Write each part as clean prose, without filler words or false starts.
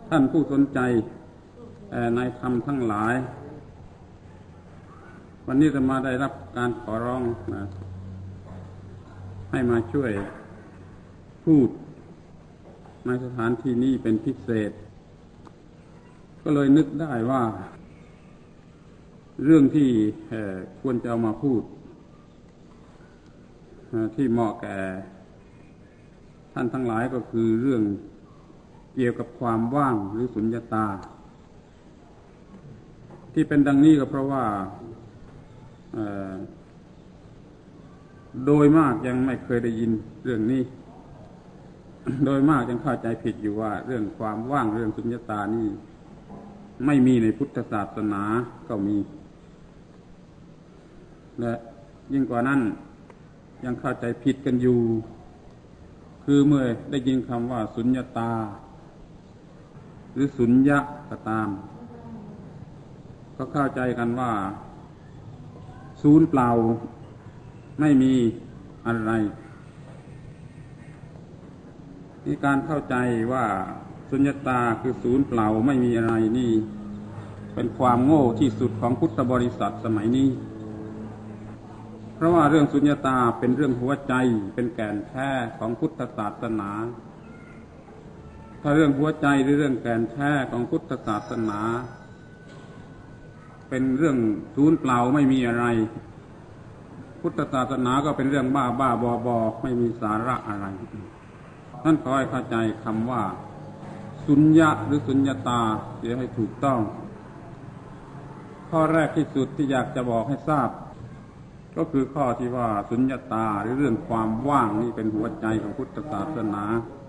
ท่านผู้สนใจในธรรมทั้งหลายวันนี้จะมาได้รับการขอร้องให้มาช่วยพูดในสถานที่นี้เป็นพิเศษก็เลยนึกได้ว่าเรื่องที่ควรจะเอามาพูดที่เหมาะแก่ท่านทั้งหลายก็คือเรื่องเกี่ยวกับความว่างหรือสุญญตาที่เป็นดังนี้ก็เพราะว่าโดยมากยังไม่เคยได้ยินเรื่องนี้ โดยมากยังเข้าใจผิดอยู่ว่าเรื่องความว่างเรื่องสุญญตานี่ไม่มีในพุทธศาสนาก็มีและยิ่งกว่านั้นยังเข้าใจผิดกันอยู่คือเมื่อได้ยินคำว่าสุญญตาหรือสุญญะก็ตามก็เข้าใจกันว่าศูนย์เปล่าไม่มีอะไรมีการเข้าใจว่าสุญญตาคือศูนย์เปล่าไม่มีอะไรนี่เป็นความโง่ที่สุดของพุทธบริษัทสมัยนี้เพราะว่าเรื่องสุญญตาเป็นเรื่องหัวใจเป็นแก่นแท้ของพุทธศาสนาถ้าเรื่องหัวใจหรือเรื่องแก่นแท้ของพุทธศาสนาเป็นเรื่องศูนย์เปล่าไม่มีอะไรพุทธศาสนาก็เป็นเรื่องบ้าบ้าบอบอไม่มีสาระอะไรท่านขอให้เข้าใจคำว่าสุญญะหรือสุญญตาเสียให้ถูกต้องข้อแรกที่สุดที่อยากจะบอกให้ทราบก็คือข้อที่ว่าสุญญตาหรือเรื่องความว่างนี่เป็นหัวใจของพุทธศาสนา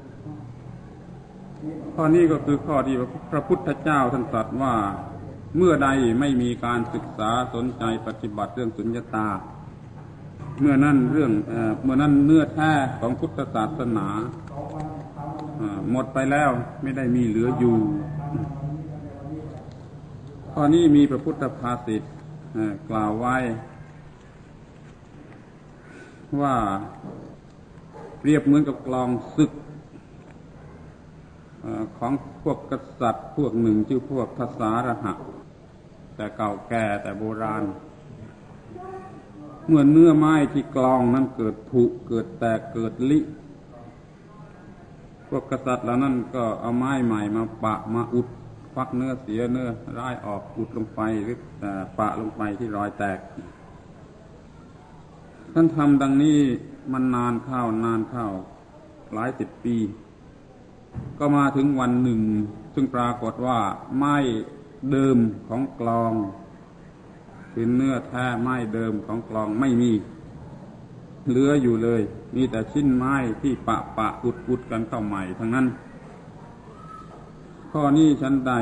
ข้อนี้ก็คือข้อที่พระพุทธเจ้าท่านตรัสว่าเมื่อใดไม่มีการศึกษาสนใจปฏิบัติเรื่องสุญญตาเมื่อนั้นเนื้อแท้ของพุทธศาสนาหมดไปแล้วไม่ได้มีเหลืออยู่ข้อนี้มีพระพุทธภาษิตกล่าวไว้ว่าเปรียบเหมือนกับกลองศึกของพวกกษัตริย์พวกหนึ่งชื่อพวกทศรหะแต่เก่าแก่แต่โบราณเมื่อเนื้อไม้ที่กลองนั้นเกิดผุเกิดแตกเกิดลิพวกกษัตริย์เหล่านั้นก็เอาไม้ใหม่มาปะมาอุดควักเนื้อเสียเนื้อร้ายออกอุดลงไปหรือปะลงไปที่รอยแตกท่านทำดังนี้มันนานเข้าหลายสิบปีก็มาถึงวันหนึ่งซึ่งปรากฏว่าไม้เดิมของกลองคือเนื้อแท้ไม้เดิมของกลองไม่มีเหลืออยู่เลยมีแต่ชิ้นไม้ที่ปะอุดกันเข้าใหม่ทั้งนั้นข้อนี้ฉันได้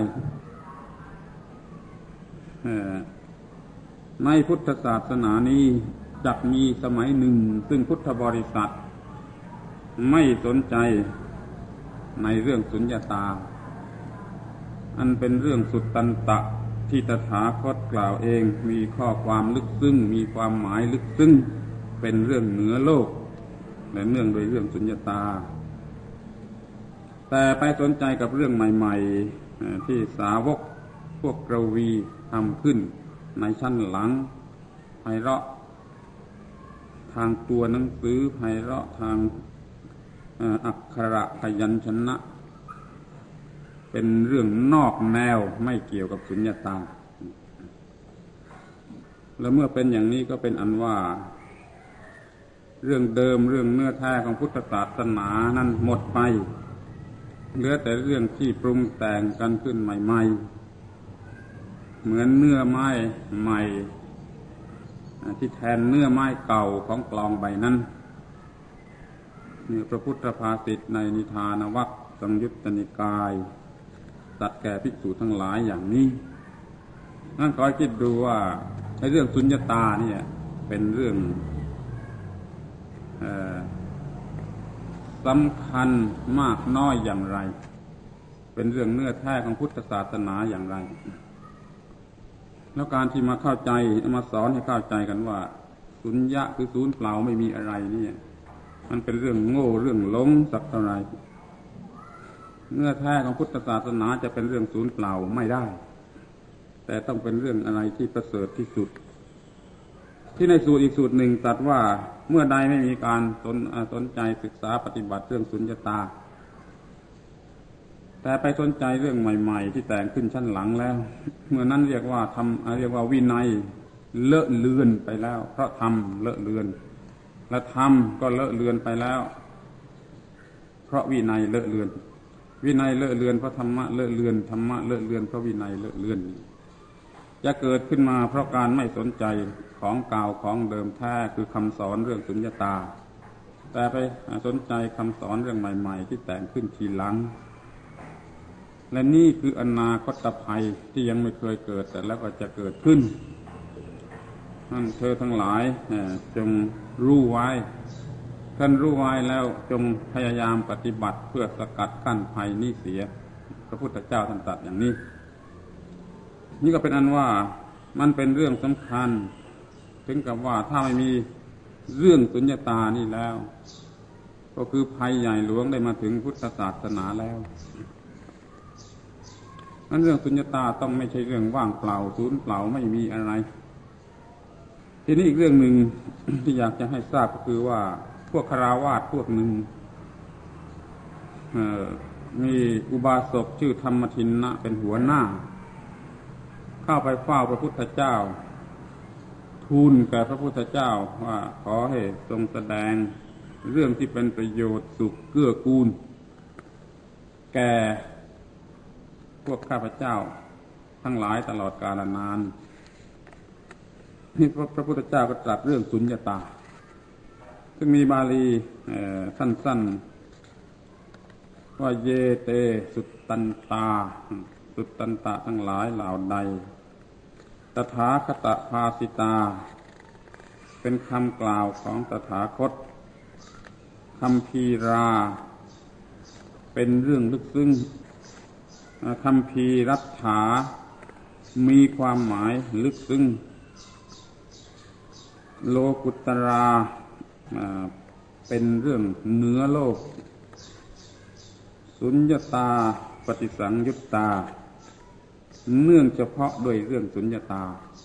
ในพุทธศาสนานี้จักมีสมัยหนึ่งซึ่งพุทธบริษัทไม่สนใจในเรื่องสุญญตาอันเป็นเรื่องสุตตันตะที่ตถาคตกล่าวเองมีข้อความลึกซึ้งมีความหมายลึกซึ้งเป็นเรื่องเหนือโลกและเนื่องโดยเรื่องสุญญตาแต่ไปสนใจกับเรื่องใหม่ๆที่สาวกพวกกวีทำขึ้นในชั้นหลังไพเราะทางตัวหนังสือไพเราะทางอักขระพยัญชนะเป็นเรื่องนอกแนวไม่เกี่ยวกับสุญญตาและเมื่อเป็นอย่างนี้ก็เป็นอันว่าเรื่องเดิมเรื่องเนื้อแท้ของพุทธศาสนานั้นหมดไปเหลือแต่เรื่องที่ปรุงแต่งกันขึ้นใหม่ๆเหมือนเนื้อไม้ใหม่ที่แทนเนื้อไม้เก่าของกลองใบนั้นนี่พระพุทธภาษิตในนิทานวรรคสังยุตตนิกายตรัสแก่ภิกษุทั้งหลายอย่างนี้นั่นขอคิดดูว่าในเรื่องสุญญตาเนี่ยเป็นเรื่องสำคัญมากน้อยอย่างไรเป็นเรื่องเนื้อแท้ของพุทธศาสนาอย่างไรแล้วการที่มาเข้าใจมาสอนให้เข้าใจกันว่าสุญญะคือศูนย์เปล่าไม่มีอะไรนี่มันเป็นเรื่องโง่เรื่องหลงสักเท่าไหร่เนื้อแท้ของพุทธศาสนาจะเป็นเรื่องศูนย์เปล่าไม่ได้แต่ต้องเป็นเรื่องอะไรที่ประเสริฐที่สุดที่ในสูตรอีกสูตรหนึ่งตรัสว่าเมื่อใดไม่มีการสนใจศึกษาปฏิบัติเรื่องสุญญตาแต่ไปสนใจเรื่องใหม่ๆที่แต่งขึ้นชั้นหลังแล้วเมื่อนั้นเรียกว่าวินัยเลอะเลือนไปแล้วเพราะธรรมเลอะเลือนและธรรมก็เลอะเลือนไปแล้วเพราะวินัยเลอะเลือนวินัยเลอะเลือนเพราะธรรมะเลอะเลือนธรรมะเลอะเลือนเพราะวินัยเลอะเลือนจะเกิดขึ้นมาเพราะการไม่สนใจของเก่าของเดิมแท้คือคำสอนเรื่องสุญญตาแต่ไปสนใจคำสอนเรื่องใหม่ๆที่แต่งขึ้นทีหลังและนี่คืออนาคตภัยที่ยังไม่เคยเกิดแต่แล้วก็จะเกิดขึ้นท่านเธอทั้งหลายจงรู้ไว้ท่านรู้ไว้แล้วจงพยายามปฏิบัติเพื่อสกัดกั้นภัยนี้เสียพระพุทธเจ้าท่านตรัสอย่างนี้นี่ก็เป็นอันว่ามันเป็นเรื่องสำคัญถึงกับว่าถ้าไม่มีเรื่องสุญญตานี่แล้วก็คือภัยใหญ่หลวงได้มาถึงพุทธศาสนาแล้วนั้นเรื่องสุญญตาต้องไม่ใช่เรื่องว่างเปล่าศูนย์เปล่าไม่มีอะไรทีนี้อีกเรื่องหนึ่ง ที่อยากจะให้ทราบก็คือว่าพวกคฤหัสถ์พวกหนึ่งมีอุบาสกชื่อธรรมทินนะเป็นหัวหน้าเข้าไปเฝ้าพระพุทธเจ้าทูลแก่พระพุทธเจ้าว่าขอให้ทรงแสดงเรื่องที่เป็นประโยชน์สุขเกื้อกูลแก่พวกข้าพเจ้าทั้งหลายตลอดกาลนานนี่พระพุทธเจ้าก็ตรัสเรื่องสุญญตาซึ่งมีบาลีสั้นๆว่าเยเตสุตตันตาสุตตันตะทั้งหลายเหล่าใดตถาคตภาสิตาเป็นคำกล่าวของตถาคตคัมภีราเป็นเรื่องลึกซึ้งคัมภีรัตถามีความหมายลึกซึ้งโลกุตราเป็นเรื่องเหนือโลกสุญญตาปฏิสังยุตตาเนื่องเฉพาะด้วยเรื่องสุญญตา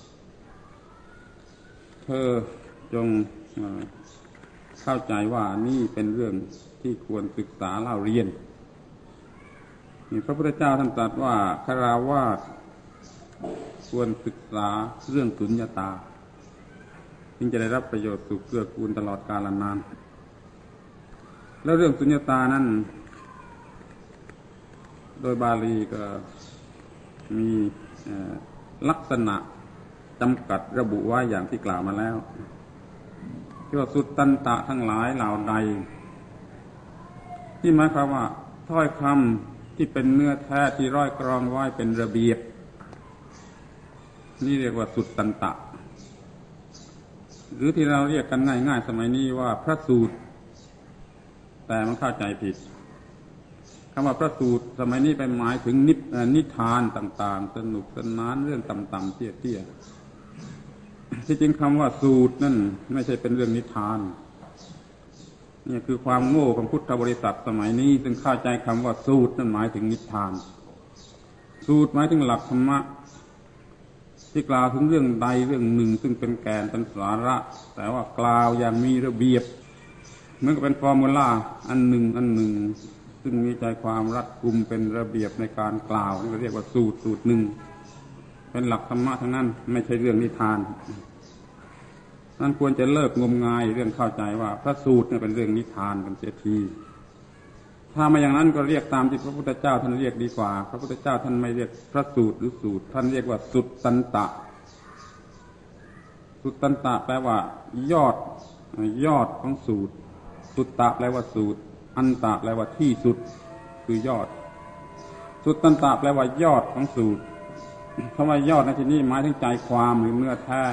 เธอจงเข้าใจว่านี่เป็นเรื่องที่ควรศึกษาเล่าเรียนพระพุทธเจ้าท่านตรัสว่าคฤหัสถ์ควรศึกษาเรื่องสุญญตาจึงจะได้รับประโยชน์สุขเกื้อกูลตลอดกาลนานแล้วเรื่องสุญญตานั้นโดยบาลีก็มีลักษณะจำกัดระบุไว้อย่างที่กล่าวมาแล้วที่ว่าสุตตันตะทั้งหลายเหล่าใดที่หมายความว่าถ้อยคำที่เป็นเนื้อแท้ที่ร้อยกรองไว้เป็นระเบียบนี่เรียกว่าสุตตันตะหรือที่เราเรียกกันง่ายๆสมัยนี้ว่าพระสูตรแต่มันเข้าใจผิดคำว่าพระสูตรสมัยนี้ไปหมายถึงนิทานต่างๆสนุกสนานเรื่องต่ำๆเตี้ยๆที่จริงคำว่าสูตรนั่นไม่ใช่เป็นเรื่องนิทานนี่คือความโง่ของพุทธบริษัทสมัยนี้ซึ่งเข้าใจคำว่าสูตรนั่นหมายถึงนิทานสูตรหมายถึงหลักธรรมะที่กล่าวถึงเรื่องใดเรื่องหนึ่งซึ่งเป็นแกนเป็นสาระแต่ว่ากล่าวอย่างมีระเบียบเหมือนกับเป็นฟอร์มูลาอันหนึ่งซึ่งมีใจความรัดกุมเป็นระเบียบในการกล่าวนี่เรียกว่าสูตรหนึ่งเป็นหลักธรรมะทั้งนั้นไม่ใช่เรื่องนิทานนั่นควรจะเลิกงมงายเรื่องเข้าใจว่าพระสูตรเนี่ยเป็นเรื่องนิทานกันเสียทีถ้าไม่อย่างนั้นก็เรียกตามที่พระพุทธเจ้าท่านเรียกดีกว่าพระพุทธเจ้าท่านไม่เรียกพระสูตรหรือสูตรท่านเรียกว่าสุตตันตะสุตตันตะแปลว่ายอดของสูตรสุตตะแปลว่าสูตรอันตะแปลว่าที่สุดคือยอดสุตตันตะแปลว่ายอดของสูตรคำว่ายอดในที่นี้หมายถึงใจความหรือเนื้อแท้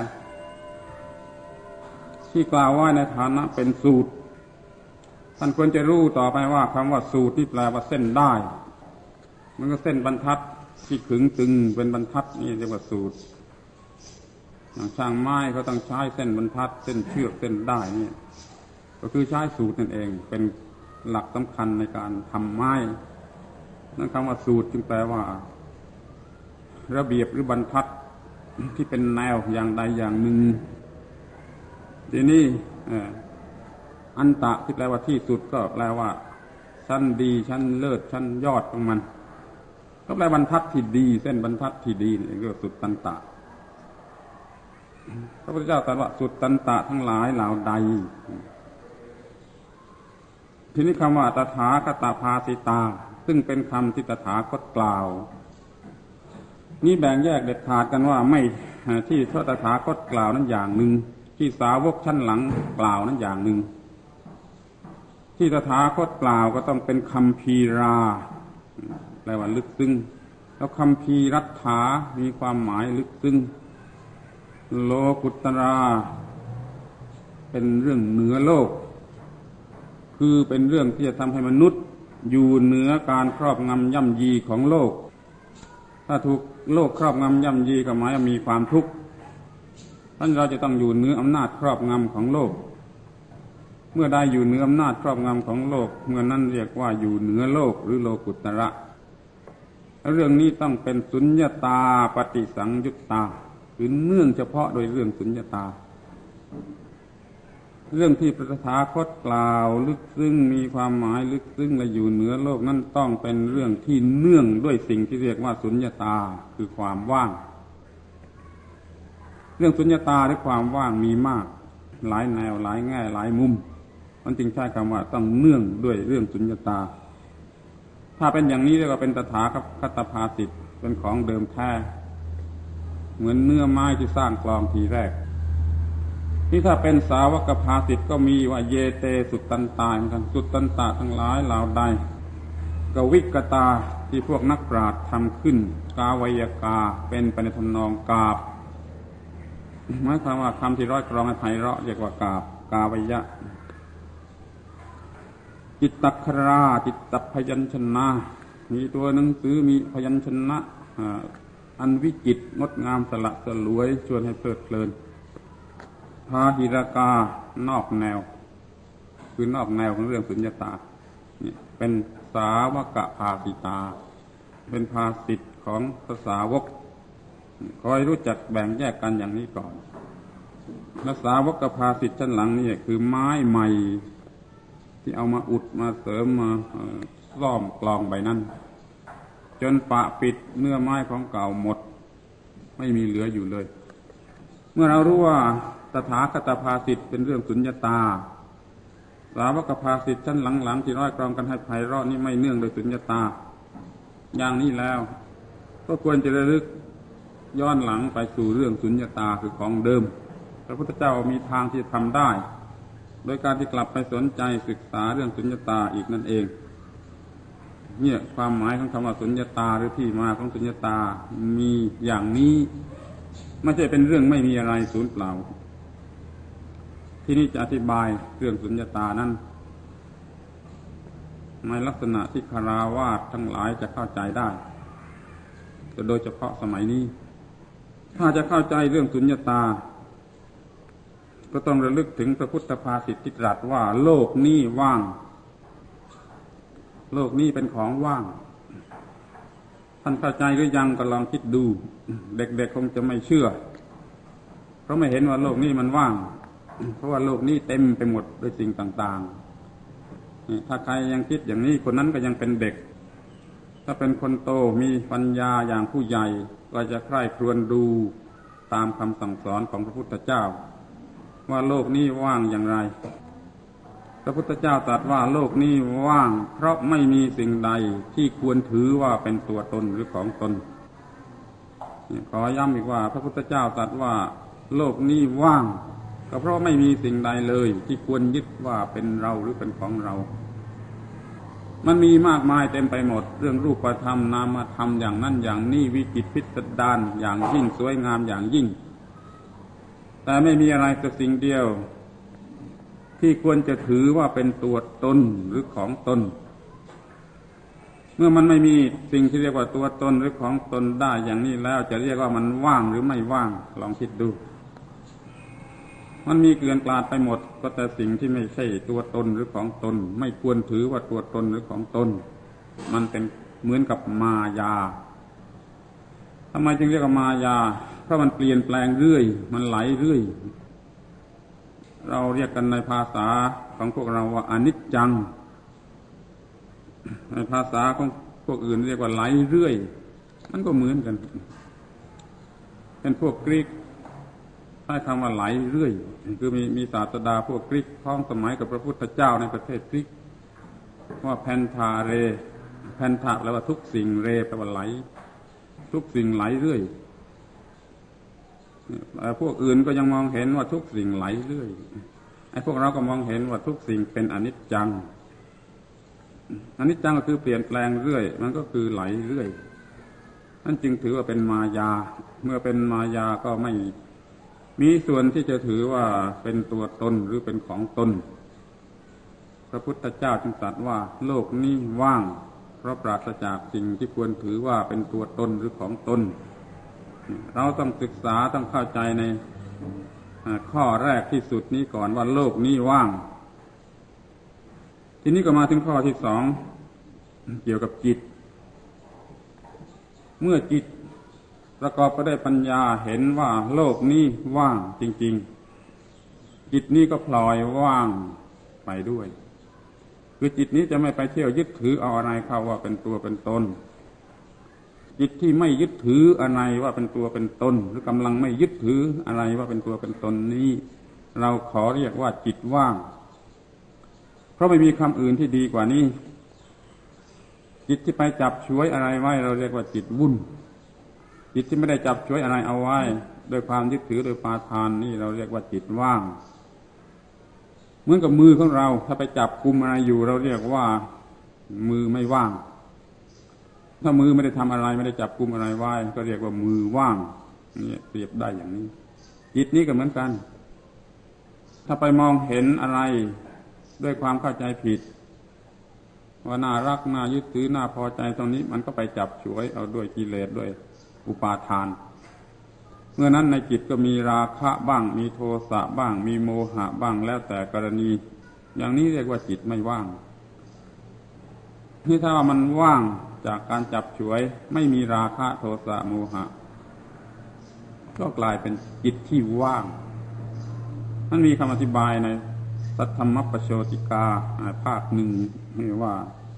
ที่กล่าวไว้ในฐานะเป็นสูตรท่านควรจะรู้ต่อไปว่าคำว่าสูตรนี่แปลว่าเส้นได้มันก็เส้นบรรทัดที่ขึงตึงเป็นบรรทัดนี่เรียกว่าสูตรช่างไม้เขาต้องใช้เส้นบรรทัดเส้นเชือกเส้นได้นี่ก็คือใช้สูตรนั่นเองเป็นหลักสำคัญในการทำไม้นั่นคำว่าสูตรจึงแปลว่าระเบียบหรือบรรทัดที่เป็นแนวอย่างใดอย่างหนึ่งทีนี้อันตะที่แปลว่าที่สุดก็แปลว่าชั้นดีชั้นเลิศชั้นยอดของมันก็แปลบรรทัดที่ดีเส้นบรรทัดที่ดีนี่เรียกว่าสุดตันตะพระพุทธเจ้าตรัสว่าสุดตันตะทั้งหลายเหล่าใดทีนี้คำว่าตถาคตภาสิตาซึ่งเป็นคำที่ตถาคตกล่าวนี่แบ่งแยกเด็ดขาดกันว่าไม่ที่พระตถาคตกล่าวนั้นอย่างหนึ่งที่สาวกชั้นหลังกล่าวนั้นอย่างหนึ่งที่ตถาคตกล่าวก็ต้องเป็นคัมภีราแปลว่าลึกซึ้งแล้วคัมภีรัตถามีความหมายลึกซึ้งโลกุตราเป็นเรื่องเหนือโลกคือเป็นเรื่องที่จะทำให้มนุษย์อยู่เหนือการครอบงำย่ำยีของโลกถ้าถูกโลกครอบงำย่ำยีก็หมายว่ามีความทุกข์เพราะเราจะต้องอยู่เหนืออำนาจครอบงำของโลกเมื่อได้อยู่เหนืออำนาจครอบงำของโลกเมื่อนั้นเรียกว่าอยู่เหนือโลกหรือโลกุตระเรื่องนี้ต้องเป็นสุญญตาปฏิสังยุตตาคือเนื่องเฉพาะโดยเรื่องสุญญตาเรื่องที่พระตถาคตกล่าวลึกซึ้งมีความหมายลึกซึ้งและอยู่เหนือโลกนั้นต้องเป็นเรื่องที่เนื่องด้วยสิ่งที่เรียกว่าสุญญตาคือความว่างเรื่องสุญญตาหรือความว่างมีมากหลายแนวหลายแง่หลายมุมมันจึงใช้คำว่าต้องเนื่องด้วยเรื่องสุญญตาถ้าเป็นอย่างนี้เรียกว่าเป็นตถาคตภาสิทธิ์เป็นของเดิมแท้เหมือนเนื้อไม้ที่สร้างกลองทีแรกนี่ถ้าเป็นสาวกภาสิทธิ์ก็มีว่าเยเตสุตตันตาเหมือนกันสุตตันตาทั้งหลายเหล่าใดกวิกตาที่พวกนักปราชญ์ทำขึ้นกาวยกาเป็นไปในทำนองกาบหมายความว่าคำที่ร้อยกรองให้ไพเราะเรียกว่ากาบกาวยะจิตตคราจิตตพยัญชนะมีตัวหนังสือมีพยัญชนะอันวิจิตรงดงามสละสลวยชวนให้เพลิดเพลินพาหิรากานอกแนวคือนอกแนวของเรื่องสุญญตานี่เป็นสาวกภาสิตาเป็นภาสิทธิ์ของภาษาวกคอยรู้จักแบ่งแยกกันอย่างนี้ก่อนภาษาวกภาสิทธิ์ชั้นหลังนี่คือไม้ใหม่ที่เอามาอุดมาเสริมมาซ่อมกลองใบนั้นจนปะปิดเนื้อไม้ของเก่าหมดไม่มีเหลืออยู่เลยเมื่อเรารู้ว่าตถาคตภาสิทธิ์เป็นเรื่องสุญญตาสาวกภาสิทธิ์ชั้นหลังๆที่ร้อยกรองกันให้ไพเราะนี่ไม่เนื่องโดยสุญญตาอย่างนี้แล้วก็ควรจะระลึกย้อนหลังไปสู่เรื่องสุญญตาคือของเดิมพระพุทธเจ้ามีทางที่ทำได้โดยการที่กลับไปสนใจศึกษาเรื่องสุญญตาอีกนั่นเองเนี่ยความหมายของคำว่าสุญญตาหรือที่มาของสุญญตามีอย่างนี้ไม่ใช่เป็นเรื่องไม่มีอะไรสูญเปล่าที่นี่จะอธิบายเรื่องสุญญตานั้นในลักษณะที่คฤหัสถ์ทั้งหลายจะเข้าใจได้โดยเฉพาะสมัยนี้ถ้าจะเข้าใจเรื่องสุญญตาก็ต้องระลึกถึงพระพุทธภาษิตที่ตรัสว่าโลกนี้ว่างโลกนี้เป็นของว่างท่านเข้าใจหรือยังก็ลองคิดดูเด็กๆคงจะไม่เชื่อเพราะไม่เห็นว่าโลกนี้มันว่างเพราะว่าโลกนี้เต็มไปหมดด้วยสิ่งต่างๆถ้าใครยังคิดอย่างนี้คนนั้นก็ยังเป็นเด็กถ้าเป็นคนโตมีปัญญาอย่างผู้ใหญ่ก็จะใคร่ครวญดูตามคำสั่งสอนของพระพุทธเจ้าว่าโลกนี้ว่างอย่างไรพระพุทธเจ้าตรัสว่าโลกนี้ว่างเพราะไม่มีสิ่งใดที่ควรถือว่าเป็นตัวตนหรือของตนขอย้ำอีกว่าพระพุทธเจ้าตรัสว่าโลกนี้ว่างก็เพราะไม่มีสิ่งใดเลยที่ควรยึดว่าเป็นเราหรือเป็นของเรามันมีมากมายเต็มไปหมดเรื่องรูปธรรมนามธรรมอย่างนั้นอย่างนี้วิจิตรพิสดารอย่างยิ่งสวยงามอย่างยิ่งแต่ไม่มีอะไรสักสิ่งเดียวที่ควรจะถือว่าเป็นตัวตนหรือของตนเมื่อมันไม่มีสิ่งที่เรียกว่าตัวตนหรือของตนได้อย่างนี้แล้วจะเรียกว่ามันว่างหรือไม่ว่างลองคิดดูมันมีเกลื่อนกลาดไปหมดก็แต่สิ่งที่ไม่ใช่ตัวตนหรือของตนไม่ควรถือว่าตัวตนหรือของตนมันเป็นเหมือนกับมายาทำไมจึงเรียกว่ามายาเพราะมันเปลี่ยนแปลงเรื่อยมันไหลเรื่อยเราเรียกกันในภาษาของพวกเราว่าอนิจจังในภาษาของพวกอื่นเรียกว่าไหลเรื่อยมันก็เหมือนกันเป็นพวกกรีกใช้คำว่าไหลเรื่อยคือมีศาสดาพวกกรีกพ้องสมัยกับพระพุทธเจ้าในประเทศกรีกว่าแพนทาเรแพนทาแปลว่าทุกสิ่งเรแปลว่าไหลทุกสิ่งไหลเรื่อยพวกอื่นก็ยังมองเห็นว่าทุกสิ่งไหลเรื่อยไอ้พวกเราก็มองเห็นว่าทุกสิ่งเป็นอนิจจังอนิจจังก็คือเปลี่ยนแปลงเรื่อยมันก็คือไหลเรื่อยนั่นจึงถือว่าเป็นมายาเมื่อเป็นมายาก็ไม่มีส่วนที่จะถือว่าเป็นตัวตนหรือเป็นของตนพระพุทธเจ้าจึงตรัสว่าโลกนี้ว่างเพราะปราศจากสิ่งที่ควรถือว่าเป็นตัวตนหรือของตนเราต้องศึกษาต้องเข้าใจในข้อแรกที่สุดนี้ก่อนว่าโลกนี้ว่างทีนี้ก็มาถึงข้อที่สองเกี่ยวกับจิตเมื่อจิตประกอบไปด้วยปัญญาเห็นว่าโลกนี้ว่างจริงๆจิตนี้ก็พลอยว่างไปด้วยคือจิตนี้จะไม่ไปเที่ยวยึดถือเอาอะไรเข้าว่าเป็นตัวเป็นตนจิตที่ไม่ยึดถืออะไรว่าเป็นตัวเป็นตนหรือกำลังไม่ยึดถืออะไรว่าเป็นตัวเป็นตนนี้เราขอเรียกว่าจิตว่างเพราะไม่มีคำอื่นที่ดีกว่านี้จิตที่ไปจับฉวยอะไรไว้เราเรียกว่าจิตวุ่นจิตที่ไม่ได้จับฉวยอะไรเอาไว้โดยความยึดถือโดยปาทานนี่เราเรียกว่าจิตว่างเหมือนกับมือของเราถ้าไปจับกุมอะไรอยู่เราเรียกว่ามือไม่ว่างถ้ามือไม่ได้ทำอะไรไม่ได้จับกุมอะไรไว้ก็เรียกว่ามือว่างนี่เปรียบได้อย่างนี้จิตนี้ก็เหมือนกันถ้าไปมองเห็นอะไรด้วยความเข้าใจผิดว่าน่ารักน่ายึดถือน่าพอใจตรงนี้มันก็ไปจับฉวยเอาด้วยกิเลสด้วยอุปาทานเมื่อนั้นในจิตก็มีราคะบ้างมีโทสะบ้างมีโมหะบ้างแล้วแต่กรณีอย่างนี้เรียกว่าจิตไม่ว่างนี่ถ้าว่ามันว่างจากการจับฉวยไม่มีราคะโทสะโมหะก็กลายเป็นจิตที่ว่างมันมีคำอธิบายในสัทธรรมปโชติกาภาคหนึ่งว่า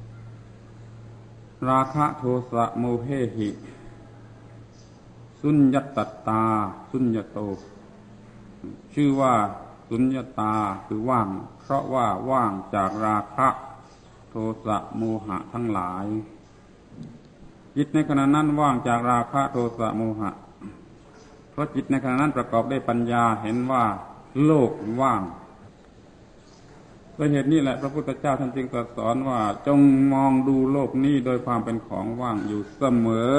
ราคะโทสะโมเหหิสุญญตัตตาสุญญโตชื่อว่าสุญญตาคือว่างเพราะว่าว่างจากราคะโทสะโมหะทั้งหลายจิตในขณะนั้นว่างจากราคะโทสะโมหะเพราะจิตในขณะนั้นประกอบด้วยปัญญาเห็นว่าโลกว่างด้วยเหตุนี้แหละพระพุทธเจ้าท่านจึงตรัสสอนว่าจงมองดูโลกนี้โดยความเป็นของว่างอยู่เสมอ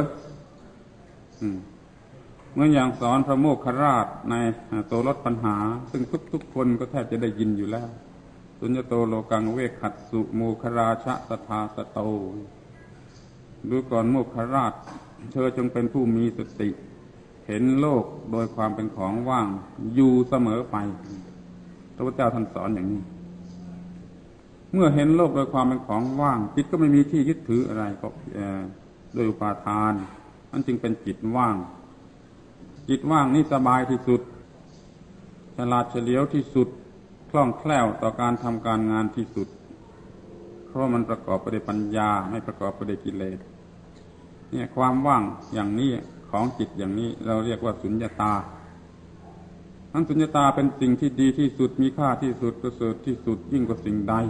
เหมือนอย่างสอนพระโมคคัลลาภในโตรสปัญหาซึ่งทุกคนก็แทบจะได้ยินอยู่แล้วสุญญโตโลกังเวขัสสุโมคราชะสทาสโตดูก่อนโมคคัลลาภเธอจงเป็นผู้มีสติเห็นโลกโดยความเป็นของว่างอยู่เสมอไปพระพุทธเจ้าท่านสอนอย่างนี้เมื่อเห็นโลกโดยความเป็นของว่างจิตก็ไม่มีที่ยึดถืออะไรก็โดยอุปาทานมันจึงเป็นจิตว่างจิตว่างนี่สบายที่สุดฉลาดเฉลียวที่สุดคล่องแคล่วต่อการทำการงานที่สุดเพราะมันประกอบไปด้วยปัญญาไม่ประกอบไปด้วยกิเลสเนี่ยความว่างอย่างนี้ของจิตอย่างนี้เราเรียกว่าสุญญตานั้นสุญญตาเป็นสิ่งที่ดีที่สุดมีค่าที่สุดประเสริฐที่สุดยิ่งกว่าสิ่งใด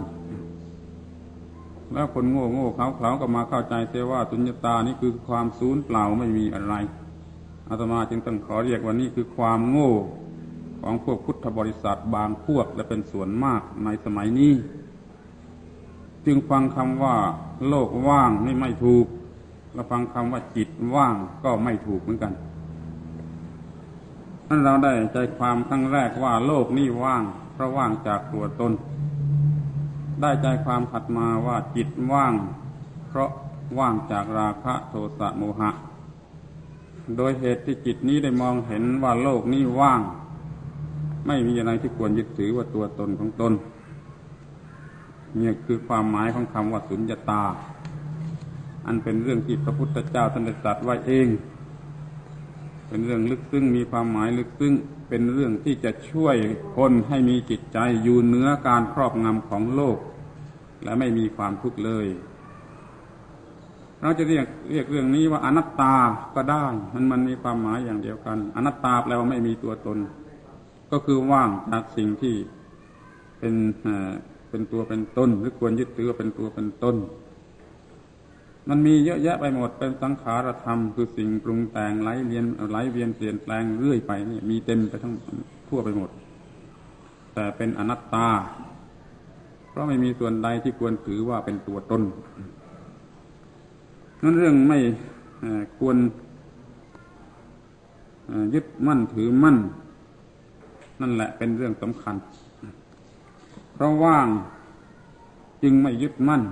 แล้วคนโง่เขาก็มาเข้าใจเสียว่าสุญญตานี่คือความสูญเปล่าไม่มีอะไรอาตมาจึงต้องขอเรียกว่านี่คือความโง่ของพวกพุทธบริษัทบางพวกและเป็นส่วนมากในสมัยนี้จึงฟังคำว่าโลกว่างนี่ไม่ถูกและฟังคำว่าจิตว่างก็ไม่ถูกเหมือนกันนั่นเราได้ใจความครั้งแรกว่าโลกนี่ว่างเพราะว่างจากตัวตนได้ใจความถัดมาว่าจิตว่างเพราะว่างจากราคะโทสะโมหะโดยเหตุที่จิตนี้ได้มองเห็นว่าโลกนี้ว่างไม่มีอะไรที่ควรยึดถือว่าตัวตนของตนนี่คือความหมายของคำว่าสุญญตาอันเป็นเรื่องที่พระพุทธเจ้าท่านได้ตรัสไว้เอง เป็นเรื่องลึกซึ้งมีความหมายลึกซึ้งเป็นเรื่องที่จะช่วยคนให้มีจิตใจอยู่เหนือการครอบงำของโลกและไม่มีความทุกข์เลยเราจะเรียกเรื่องนี้ว่าอนัตตาก็ได้มันมีความหมายอย่างเดียวกันอนัตตาแปลว่าไม่มีตัวตนก็คือว่างจากสิ่งที่เป็นตัวเป็นตนหรือควรยึดถือว่าเป็นตัวเป็นตนมันมีเยอะแยะไปหมดเป็นสังขารธรรมคือสิ่งปรุงแต่งไหลเวียนเปลี่ยนแปลงเรื่อยไปนี่มีเต็มไปทั้งทั่วไปหมดแต่เป็นอนัตตาเพราะไม่มีส่วนใดที่ควรถือว่าเป็นตัวตนนั่นเรื่องไม่ควรยึดมั่นถือมั่นนั่นแหละเป็นเรื่องสำคัญเพราะว่างจึงไม่ยึดมั่น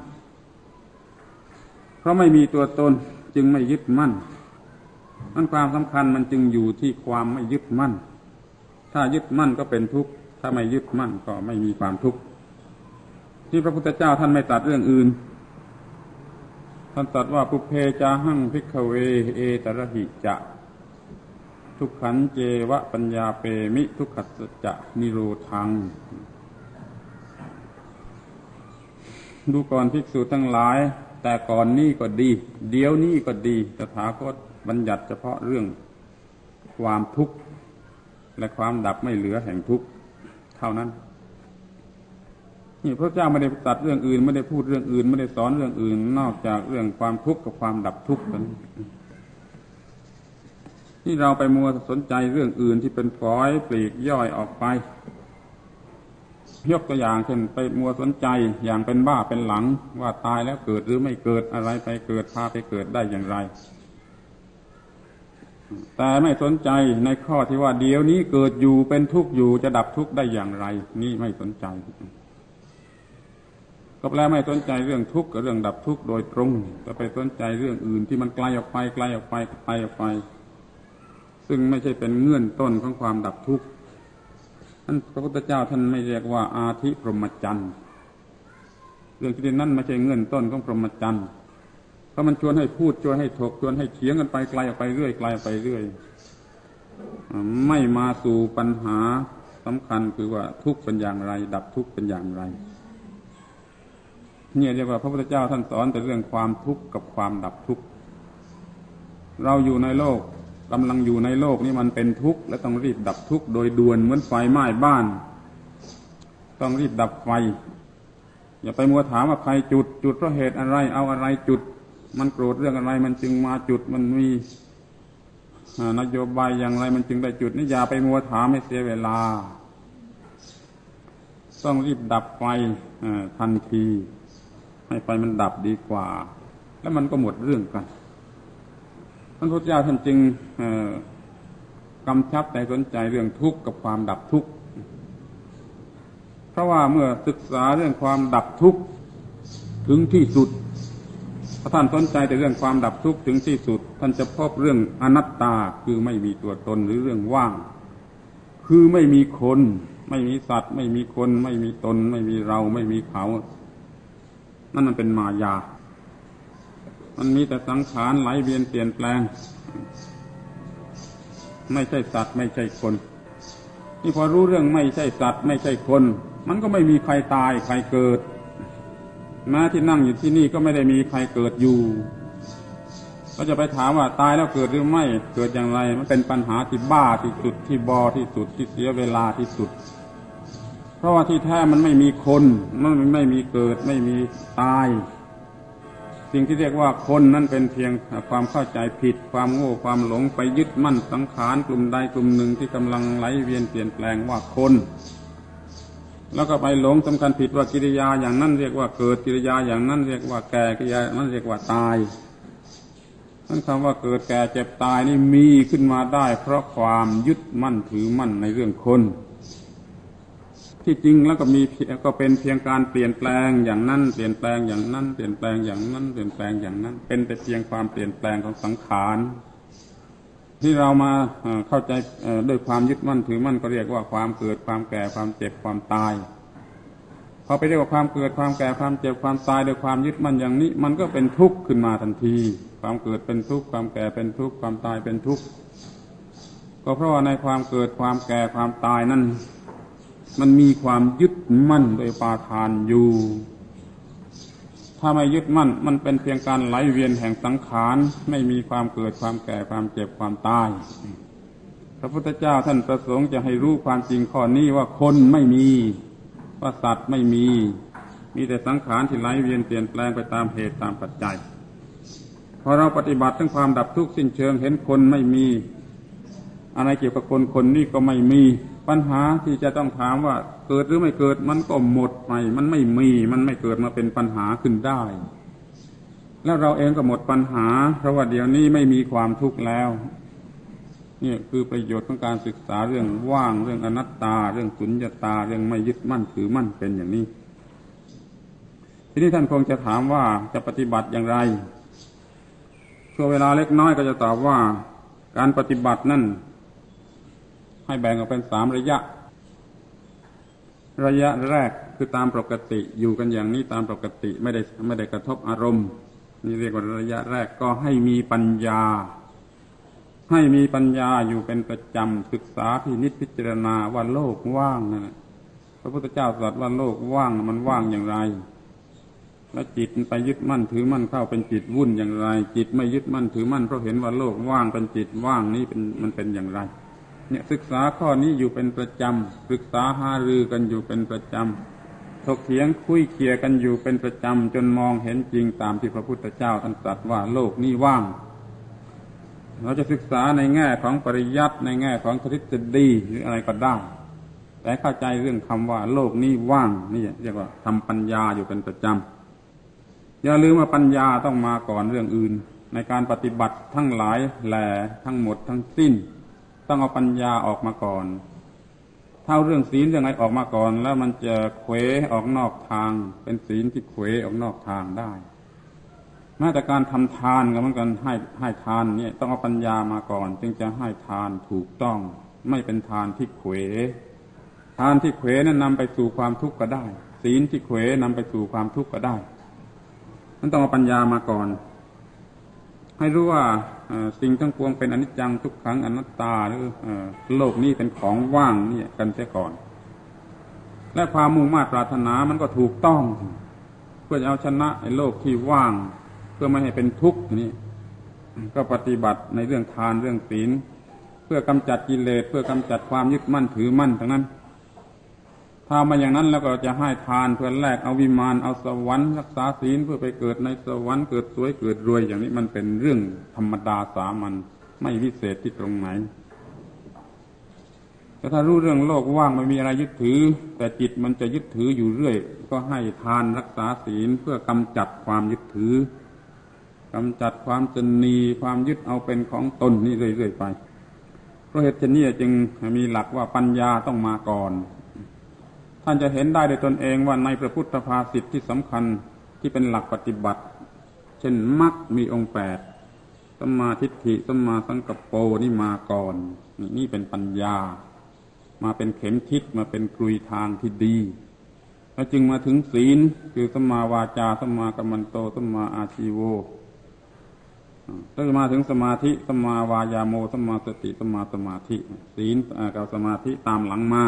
เพราะไม่มีตัวตนจึงไม่ยึดมั่นนั่นความสำคัญมันจึงอยู่ที่ความไม่ยึดมั่นถ้ายึดมั่นก็เป็นทุกข์ถ้าไม่ยึดมั่นก็ไม่มีความทุกข์ที่พระพุทธเจ้าท่านไม่ตรัสเรื่องอื่นท่านตรัสว่าปุเพจาหังภิกขเวเอตระหิจะทุกขันเจวะปัญญาเปมิทุกขัสสจะนิโรธังดูก่อนภิกษุทั้งหลายแต่ก่อนนี้ก็ดีเดี๋ยวนี้ก็ดีตถาคตบัญญัติเฉพาะเรื่องความทุกข์และความดับไม่เหลือแห่งทุกข์เท่านั้นนี่พระเจ้าไม่ได้ตรัสเรื่องอื่นไม่ได้พูดเรื่องอื่นไม่ได้สอนเรื่องอื่นนอกจากเรื่องความทุกข์กับความดับทุกข์นั้นที่เราไปมัวสนใจเรื่องอื่นที่เป็นฝอยปลีกย่อยออกไปยกตัวอย่างเช่นไปมัวสนใจอย่างเป็นบ้าเป็นหลังว่าตายแล้วเกิดหรือไม่เกิดอะไรไปเกิดพาไปเกิดได้อย่างไรแต่ไม่สนใจในข้อที่ว่าเดี๋ยวนี้เกิดอยู่เป็นทุกข์อยู่จะดับทุกข์ได้อย่างไรนี่ไม่สนใจก็แปลไม่สนใจเรื่องทุกข์กับเรื่องดับทุกข์โดยตรงแต่ไปสนใจเรื่องอื่นที่มันไกลออกไปซึ่งไม่ใช่เป็นเงื่อนต้นของความดับทุกข์ท่านพระพุทธเจ้าท่านไม่เรียกว่าอาธิพรหมจรรย์เรื่องที่นั้นไม่ใช่เงื่อนต้นของพรหมจรรย์เพราะมันชวนให้พูดชวนให้ถกชวนให้เถียงกันไปไกลออกไปเรื่อยไม่มาสู่ปัญหาสำคัญคือว่าทุกข์เป็นอย่างไรดับทุกข์เป็นอย่างไรเนี่ยเรียกว่าพระพุทธเจ้าท่านสอนแต่เรื่องความทุกข์กับความดับทุกข์เราอยู่ในโลกกำลังอยู่ในโลกนี้มันเป็นทุกข์และต้องรีบดับทุกข์โดยด่วนเหมือนไฟไหม้บ้านต้องรีบดับไฟอย่าไปมัวถามว่าใครจุดเพราะเหตุอะไรเอาอะไรจุดมันโกรธเรื่องอะไรมันจึงมาจุดมันมีนโยบายอย่างไรมันจึงได้จุดนี่อย่าไปมัวถามให้เสียเวลาต้องรีบดับไฟทันทีให้ไฟมันดับดีกว่าแล้วมันก็หมดเรื่องกันท่านพุทธเจ้าท่านจึงกำชับในสนใจเรื่องทุกข์กับความดับทุกข์เพราะว่าเมื่อศึกษาเรื่องความดับทุกข์ถึงที่สุดถ้าท่านสนใจแต่เรื่องความดับทุกข์ถึงที่สุดท่านจะพบเรื่องอนัตตาคือไม่มีตัวตนหรือเรื่องว่างคือไม่มีคนไม่มีสัตว์ไม่มีคนไม่มีตนไม่มีเราไม่มีเขานั่นมันเป็นมายามันมีแต่สังขารไหลเวียนเปลี่ยนแปลงไม่ใช่สัตว์ไม่ใช่คนนี่พอรู้เรื่องไม่ใช่สัตว์ไม่ใช่คนมันก็ไม่มีใครตายใครเกิดแม้ที่นั่งอยู่ที่นี่ก็ไม่ได้มีใครเกิดอยู่ก็จะไปถามว่าตายแล้วเกิดหรือไม่เกิดอย่างไรมันเป็นปัญหาที่บ้าที่สุดที่บอที่สุดที่เสียเวลาที่สุดเพราะว่าที่แท้มันไม่มีคนมันไม่มีเกิดไม่มีตายสิ่งที่เรียกว่าคนนั้นเป็นเพียงความเข้าใจผิดความโง่ความหลงไปยึดมั่นสังขารกลุ่มใดกลุ่มหนึ่งที่กำลังไหลเวียนเปลี่ยนแปลงว่าคนแล้วก็ไปหลงสำคัญผิดว่ากิริยาอย่างนั้นเรียกว่าเกิดกิริยาอย่างนั้นเรียกว่าแก่กิริยานั้นเรียกว่าตายนั่นคำว่าเกิดแก่เจ็บตายนี่มีขึ้นมาได้เพราะความยึดมั่นถือมั่นในเรื่องคนที่จริงแล้วก็เป็นเพียงการเปลี่ยนแปลงอย่างนั้นเปลี่ยนแปลงอย่างนั้นเปลี่ยนแปลงอย่างนั้นเปลี่ยนแปลงอย่างนั้นเป็นแต่เพียงความเปลี่ยนแปลงของสังขารที่เรามาเข้าใจด้วยความยึดมั่นถือมั่นก็เรียกว่าความเกิดความแก่ความเจ็บความตายพอไปเรียกว่าความเกิดความแก่ความเจ็บความตายโดยความยึดมั่นอย่างนี้มันก็เป็นทุกข์ขึ้นมาทันทีความเกิดเป็นทุกข์ความแก่เป็นทุกข์ความตายเป็นทุกข์ก็เพราะว่าในความเกิดความแก่ความตายนั้นมันมีความยึดมั่นโดยอุปาทานอยู่ถ้าไม่ยึดมั่นมันเป็นเพียงการไหลเวียนแห่งสังขารไม่มีความเกิดความแก่ความเจ็บความตายพระพุทธเจ้าท่านประสงค์จะให้รู้ความจริงข้อนี้ว่าคนไม่มีว่าสัตว์ไม่มีแต่สังขารที่ไหลเวียนเปลี่ยนแปลงไปตามเหตุตามปัจจัยพอเราปฏิบัติถึงความดับทุกข์สิ้นเชิงเห็นคนไม่มีอะไรเกี่ยวกับคนนี้ก็ไม่มีปัญหาที่จะต้องถามว่าเกิดหรือไม่เกิดมันก็หมดไปมันไม่มีมันไม่เกิดมาเป็นปัญหาขึ้นได้แล้วเราเองก็หมดปัญหาเพราะว่าเดี๋ยวนี้ไม่มีความทุกข์แล้วนี่คือประโยชน์ของการศึกษาเรื่องว่างเรื่องอนัตตาเรื่องสุญญตาเรื่องไม่ยึดมั่นถือมั่นเป็นอย่างนี้ทีนี้ท่านคงจะถามว่าจะปฏิบัติอย่างไรช่วงเวลาเล็กน้อยก็จะตอบว่าการปฏิบัตินั่นให้แบ่งออกเป็น3ระยะแรกคือตามปกติอยู่กันอย่างนี้ตามปกติไม่ได้กระทบอารมณ์นี่เรียกว่าระยะแรกก็ให้มีปัญญาอยู่เป็นประจำศึกษาพินิจพิจารณาว่าโลกว่างนั่นพระพุทธเจ้าตรัสว่าโลกว่างมันว่างอย่างไรแล้วจิตไปยึดมั่นถือมั่นเข้าเป็นจิตวุ่นอย่างไรจิตไม่ยึดมั่นถือมั่นเพราะเห็นว่าโลกว่างเป็นจิตว่างนี้มันเป็นอย่างไรเนี่ยศึกษาข้อนี้อยู่เป็นประจำศึกษาหารือกันอยู่เป็นประจำถกเถียงคุยเคียกันอยู่เป็นประจำจนมองเห็นจริงตามที่พระพุทธเจ้าท่านตรัสว่าโลกนี้ว่างเราจะศึกษาในแง่ของปริยัติในแง่ของทฤษฎีหรืออะไรก็ได้แต่เข้าใจเรื่องคำว่าโลกนี้ว่างนี่เรียกว่าทำปัญญาอยู่เป็นประจำอย่าลืมว่าปัญญาต้องมาก่อนเรื่องอื่นในการปฏิบัติทั้งหลายแหล่ทั้งหมดทั้งสิ้นต้องเอาปัญญาออกมาก่อนถ้าเรื่องศีลเรื่องอะไรออกมาก่อนแล้วมันจะเขวออกนอกทางเป็นศีลที่เขวออกนอกทางได้แม้แต่การทำทานก็เหมือนกันให้ทานเนี่ยต้องเอาปัญญามาก่อนจึงจะให้ทานถูกต้องไม่เป็นทานที่เขวทานที่เขวนั้นนำไปสู่ความทุกข์ก็ได้ศีลที่เขวนำไปสู่ความทุกข์ก็ได้มันต้องเอาปัญญามาก่อนให้รู้ว่าสิ่งทั้งปวงเป็นอนิจจังทุกขังอนัตตาหรือโลกนี้เป็นของว่างนี่กันเสียก่อนและความมุ่งมา่ปรารถนามันก็ถูกต้องเพื่อจะเอาชนะไอ้โลกที่ว่างเพื่อไม่ให้เป็นทุกข์นี่ก็ปฏิบัติในเรื่องทานเรื่องศีลเพื่อกำจัดกิเลสเพื่อกำจัดความยึดมั่นถือมั่นทั้งนั้นถ้ามาอย่างนั้นแล้วก็จะให้ทานเพื่อแลกเอาวิมานเอาสวรรค์รักษาศีลเพื่อไปเกิดในสวรรค์เกิดสวยเกิดรวยอย่างนี้มันเป็นเรื่องธรรมดาสามัญไม่วิเศษที่ตรงไหนแต่ถ้ารู้เรื่องโลกว่างไม่มีอะไรยึดถือแต่จิตมันจะยึดถืออยู่เรื่อยก็ให้ทานรักษาศีลเพื่อกำจัดความยึดถือกำจัดความตนีความยึดเอาเป็นของตนนี่เรื่อยๆไปเพราะเหตุฉะนี้จึงมีหลักว่าปัญญาต้องมาก่อนท่านจะเห็นได้โดยตนเองว่าในพระพุทธภาษิตที่สำคัญที่เป็นหลักปฏิบัติเช่นมรรคมีองค์8สัมมาทิฏฐิสัมมาสังกัปโปนี่มาก่อนนี่เป็นปัญญามาเป็นเข็มทิศมาเป็นกลุยทางที่ดีแล้วจึงมาถึงศีลคือสัมมาวาจาสัมมากัมมันโตสัมมาอาชีโวแล้วมาถึงสมาธิสัมมาวายาโมสัมมาสติสัมมาสมาธิศีลกับสมาธิตามหลังมา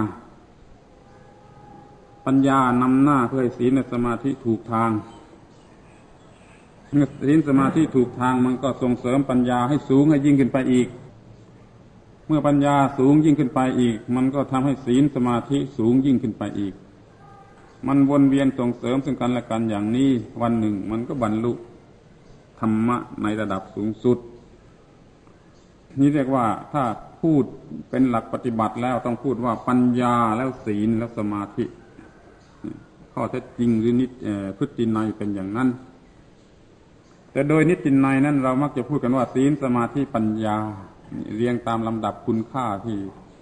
ปัญญานำหน้าเพื่อให้ศีลและสมาธิถูกทางเมื่อศีลสมาธิถูกทางมันก็ส่งเสริมปัญญาให้สูงให้ยิ่งขึ้นไปอีกเมื่อปัญญาสูงยิ่งขึ้นไปอีกมันก็ทำให้ศีลสมาธิสูงยิ่งขึ้นไปอีกมันวนเวียนส่งเสริมซึ่งกันและกันอย่างนี้วันหนึ่งมันก็บรรลุธรรมะในระดับสูงสุดนี่เรียกว่าถ้าพูดเป็นหลักปฏิบัติแล้วต้องพูดว่าปัญญาแล้วศีลแล้วสมาธิข้อเท็จจริงหรือพฤตินัยเป็นอย่างนั้นแต่โดยนิตินัยนั้นเรามักจะพูดกันว่าศีลสมาธิปัญญาเรียงตามลำดับคุณค่าที่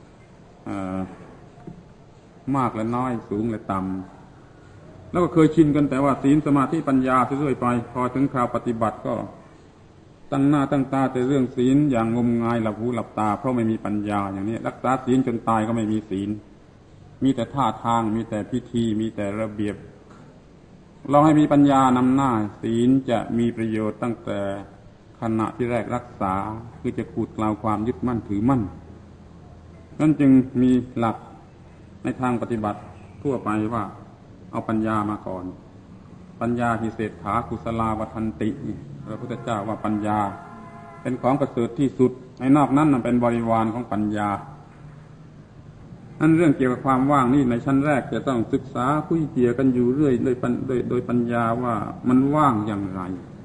มากและน้อยสูงและต่ำแล้วก็เคยชินกันแต่ว่าศีลสมาธิปัญญาเรื่อยไปพอถึงคราวปฏิบัติก็ตั้งหน้าตั้งตาแต่เรื่องศีลอย่างงมงายหลับหูหลับตาเพราะไม่มีปัญญาอย่างนี้รักษาศีลจนตายก็ไม่มีศีลมีแต่ท่าทางมีแต่พิธีมีแต่ระเบียบลองให้มีปัญญานำหน้าศีลจะมีประโยชน์ตั้งแต่ขณะที่แรกรักษาคือจะขูดกล่าวความยึดมั่นถือมั่นนั่นจึงมีหลักในทางปฏิบัติทั่วไปว่าเอาปัญญามาก่อนปัญญาหิเศรษฐากุศลาวัฏันติพระพุทธเจ้าว่าปัญญาเป็นของประเสริฐที่สุดในนอกนั้นมันเป็นบริวารของปัญญานั่นเรื่องเกี่ยวกับความว่างนี่ในชั้นแรกจะต้องศึกษาคุยเกี่ยกันอยู่เรื่อยโดยปัญญาว่ามันว่างอย่างไร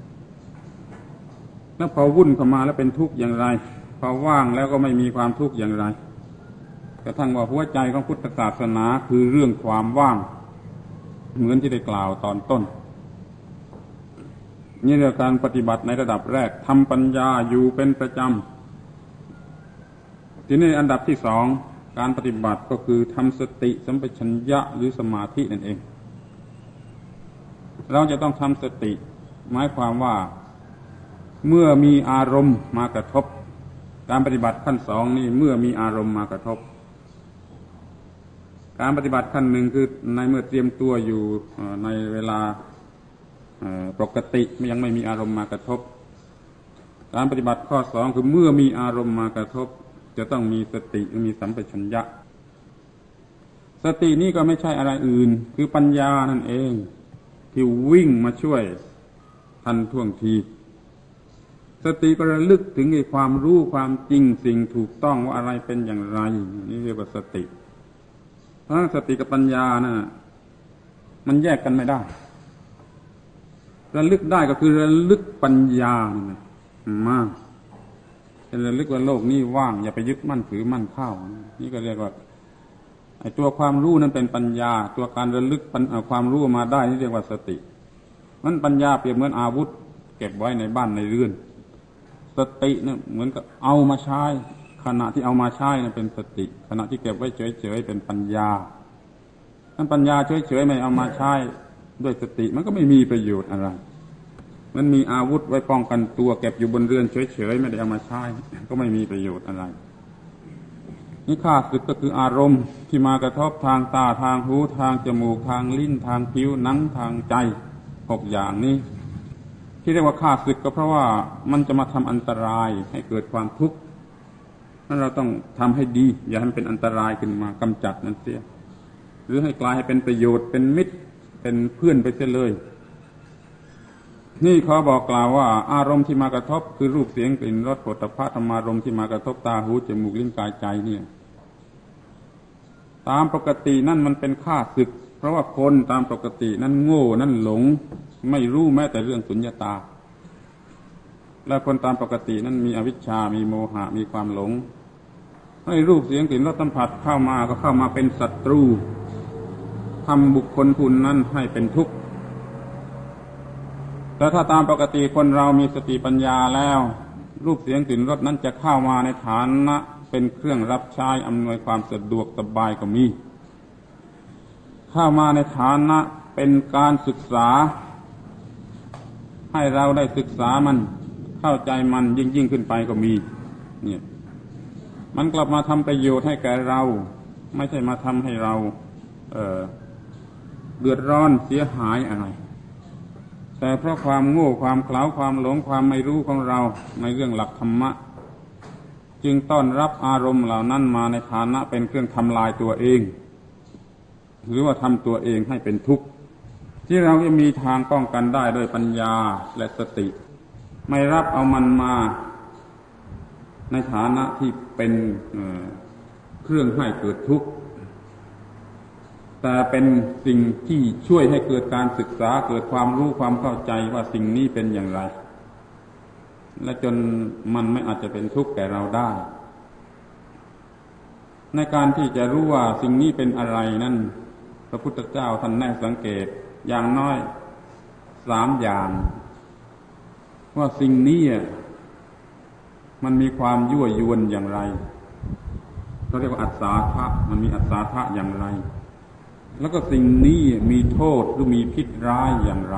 แล้วพอวุ่นเข้ามาแล้วเป็นทุกข์อย่างไรพอว่างแล้วก็ไม่มีความทุกข์อย่างไรกระทั่งว่าหัวใจของพุทธศาสนาคือเรื่องความว่างเหมือนที่ได้กล่าวตอนต้นนี่เรื่องการปฏิบัติในระดับแรกทำปัญญาอยู่เป็นประจำทีนี้อันดับที่สองการปฏิบัติก็คือทำสติสัมปชัญญะหรือสมาธินั่นเองเราจะต้องทำสติหมายความว่าเมื่อมีอารมณ์มากระทบการปฏิบัติขั้นสองนี่เมื่อมีอารมณ์มากระทบการปฏิบัติขั้นหนึ่งคือในเมื่อเตรียมตัวอยู่ในเวลาปกติยังไม่มีอารมณ์มากระทบการปฏิบัติข้อสองคือเมื่อมีอารมณ์มากระทบจะต้องมีสติมีสัมปชัญญะสตินี้ก็ไม่ใช่อะไรอื่นคือปัญญานั่นเองที่วิ่งมาช่วยทันท่วงทีสติก็ระลึกถึงไอ้ความรู้ความจริงสิ่งถูกต้องว่าอะไรเป็นอย่างไรนี่เรียกว่าสติเพราะสติกับปัญญานะมันแยกกันไม่ได้ระลึกได้ก็คือระลึกปัญญานะมาเป็นระลึกว่าโลกนี้ว่างอย่าไปยึดมั่นถือมั่นเข้านี่ก็เรียกว่าไอ้ตัวความรู้นั้นเป็นปัญญาตัวการระลึกความรู้มาได้นี่เรียกว่าสติมันปัญญาเปรียบเหมือนอาวุธเก็บไว้ในบ้านในเรือนสติเนี่ยเหมือนกับเอามาใช้ขณะที่เอามาใช้นั่นเป็นสติขณะที่เก็บไว้เฉยๆเป็นปัญญาถ้าปัญญาเฉยๆไม่เอามาใช้ด้วยสติมันก็ไม่มีประโยชน์อะไรมันมีอาวุธไว้ป้องกันตัวเก็บอยู่บนเรือนเฉยๆไม่ได้เอามาใช้ก็ไม่มีประโยชน์อะไรนี่ข้าศึกก็คืออารมณ์ที่มากระทบทางตาทางหูทางจมูกทางลิ้นทางผิวหนังทางใจ6อย่างนี้ที่เรียกว่าข้าศึกก็เพราะว่ามันจะมาทำอันตรายให้เกิดความทุกข์นั้นเราต้องทำให้ดีอย่าให้มันเป็นอันตรายขึ้นมากำจัดมันเสียหรือให้กลายให้เป็นประโยชน์เป็นมิตรเป็นเพื่อนไปเสียเลยนี่เขาบอกกล่าวว่าอารมณ์ที่มากระทบคือรูปเสียงกลิ่นรสโผฏฐัพพะธรรมารมณ์ที่มากระทบตาหูจมูกลิ้นกายใจเนี่ยตามปกตินั่นมันเป็นข้าศึกเพราะว่าคนตามปกตินั่นโง่นั่นหลงไม่รู้แม้แต่เรื่องสุญญตาและคนตามปกตินั้นมีอวิชชามีโมหะมีความหลงให้รูปเสียงกลิ่นรสสัมผัสเข้ามาก็เข้ามาเป็นศัตรูทำบุคคลผู้นั้นให้เป็นทุกข์แต่ถ้าตามปกติคนเรามีสติปัญญาแล้วรูปเสียงกลิ่นรสนั้นจะเข้ามาในฐานะเป็นเครื่องรับใช้อำนวยความสะดวกสบายก็มีเข้ามาในฐานะเป็นการศึกษาให้เราได้ศึกษามันเข้าใจมันยิ่งขึ้นไปก็มีเนี่ยมันกลับมาทำประโยชน์ให้แก่เราไม่ใช่มาทำให้เราเดือดร้อนเสียหายอะไรแต่เพราะความโง่ความเขลาความหลงความไม่รู้ของเราในเรื่องหลักธรรมะจึงต้อนรับอารมณ์เหล่านั้นมาในฐานะเป็นเครื่องทำลายตัวเองหรือว่าทำตัวเองให้เป็นทุกข์ที่เราจะมีทางป้องกันได้ด้วยปัญญาและสติไม่รับเอามันมาในฐานะที่เป็นเครื่องให้เกิดทุกข์แต่เป็นสิ่งที่ช่วยให้เกิดการศึกษาเกิดความรู้ความเข้าใจว่าสิ่งนี้เป็นอย่างไรและจนมันไม่อาจจะเป็นทุกข์แก่เราได้ในการที่จะรู้ว่าสิ่งนี้เป็นอะไรนั้นพระพุทธเจ้าท่านแนะสังเกตอย่างน้อย3อย่างว่าสิ่งนี้มันมีความยั่วยวนอย่างไรเขาเรียกว่าอัศาทะมันมีอัศาทะอย่างไรแล้วก็สิ่งนี้มีโทษหรือมีพิษร้ายอย่างไร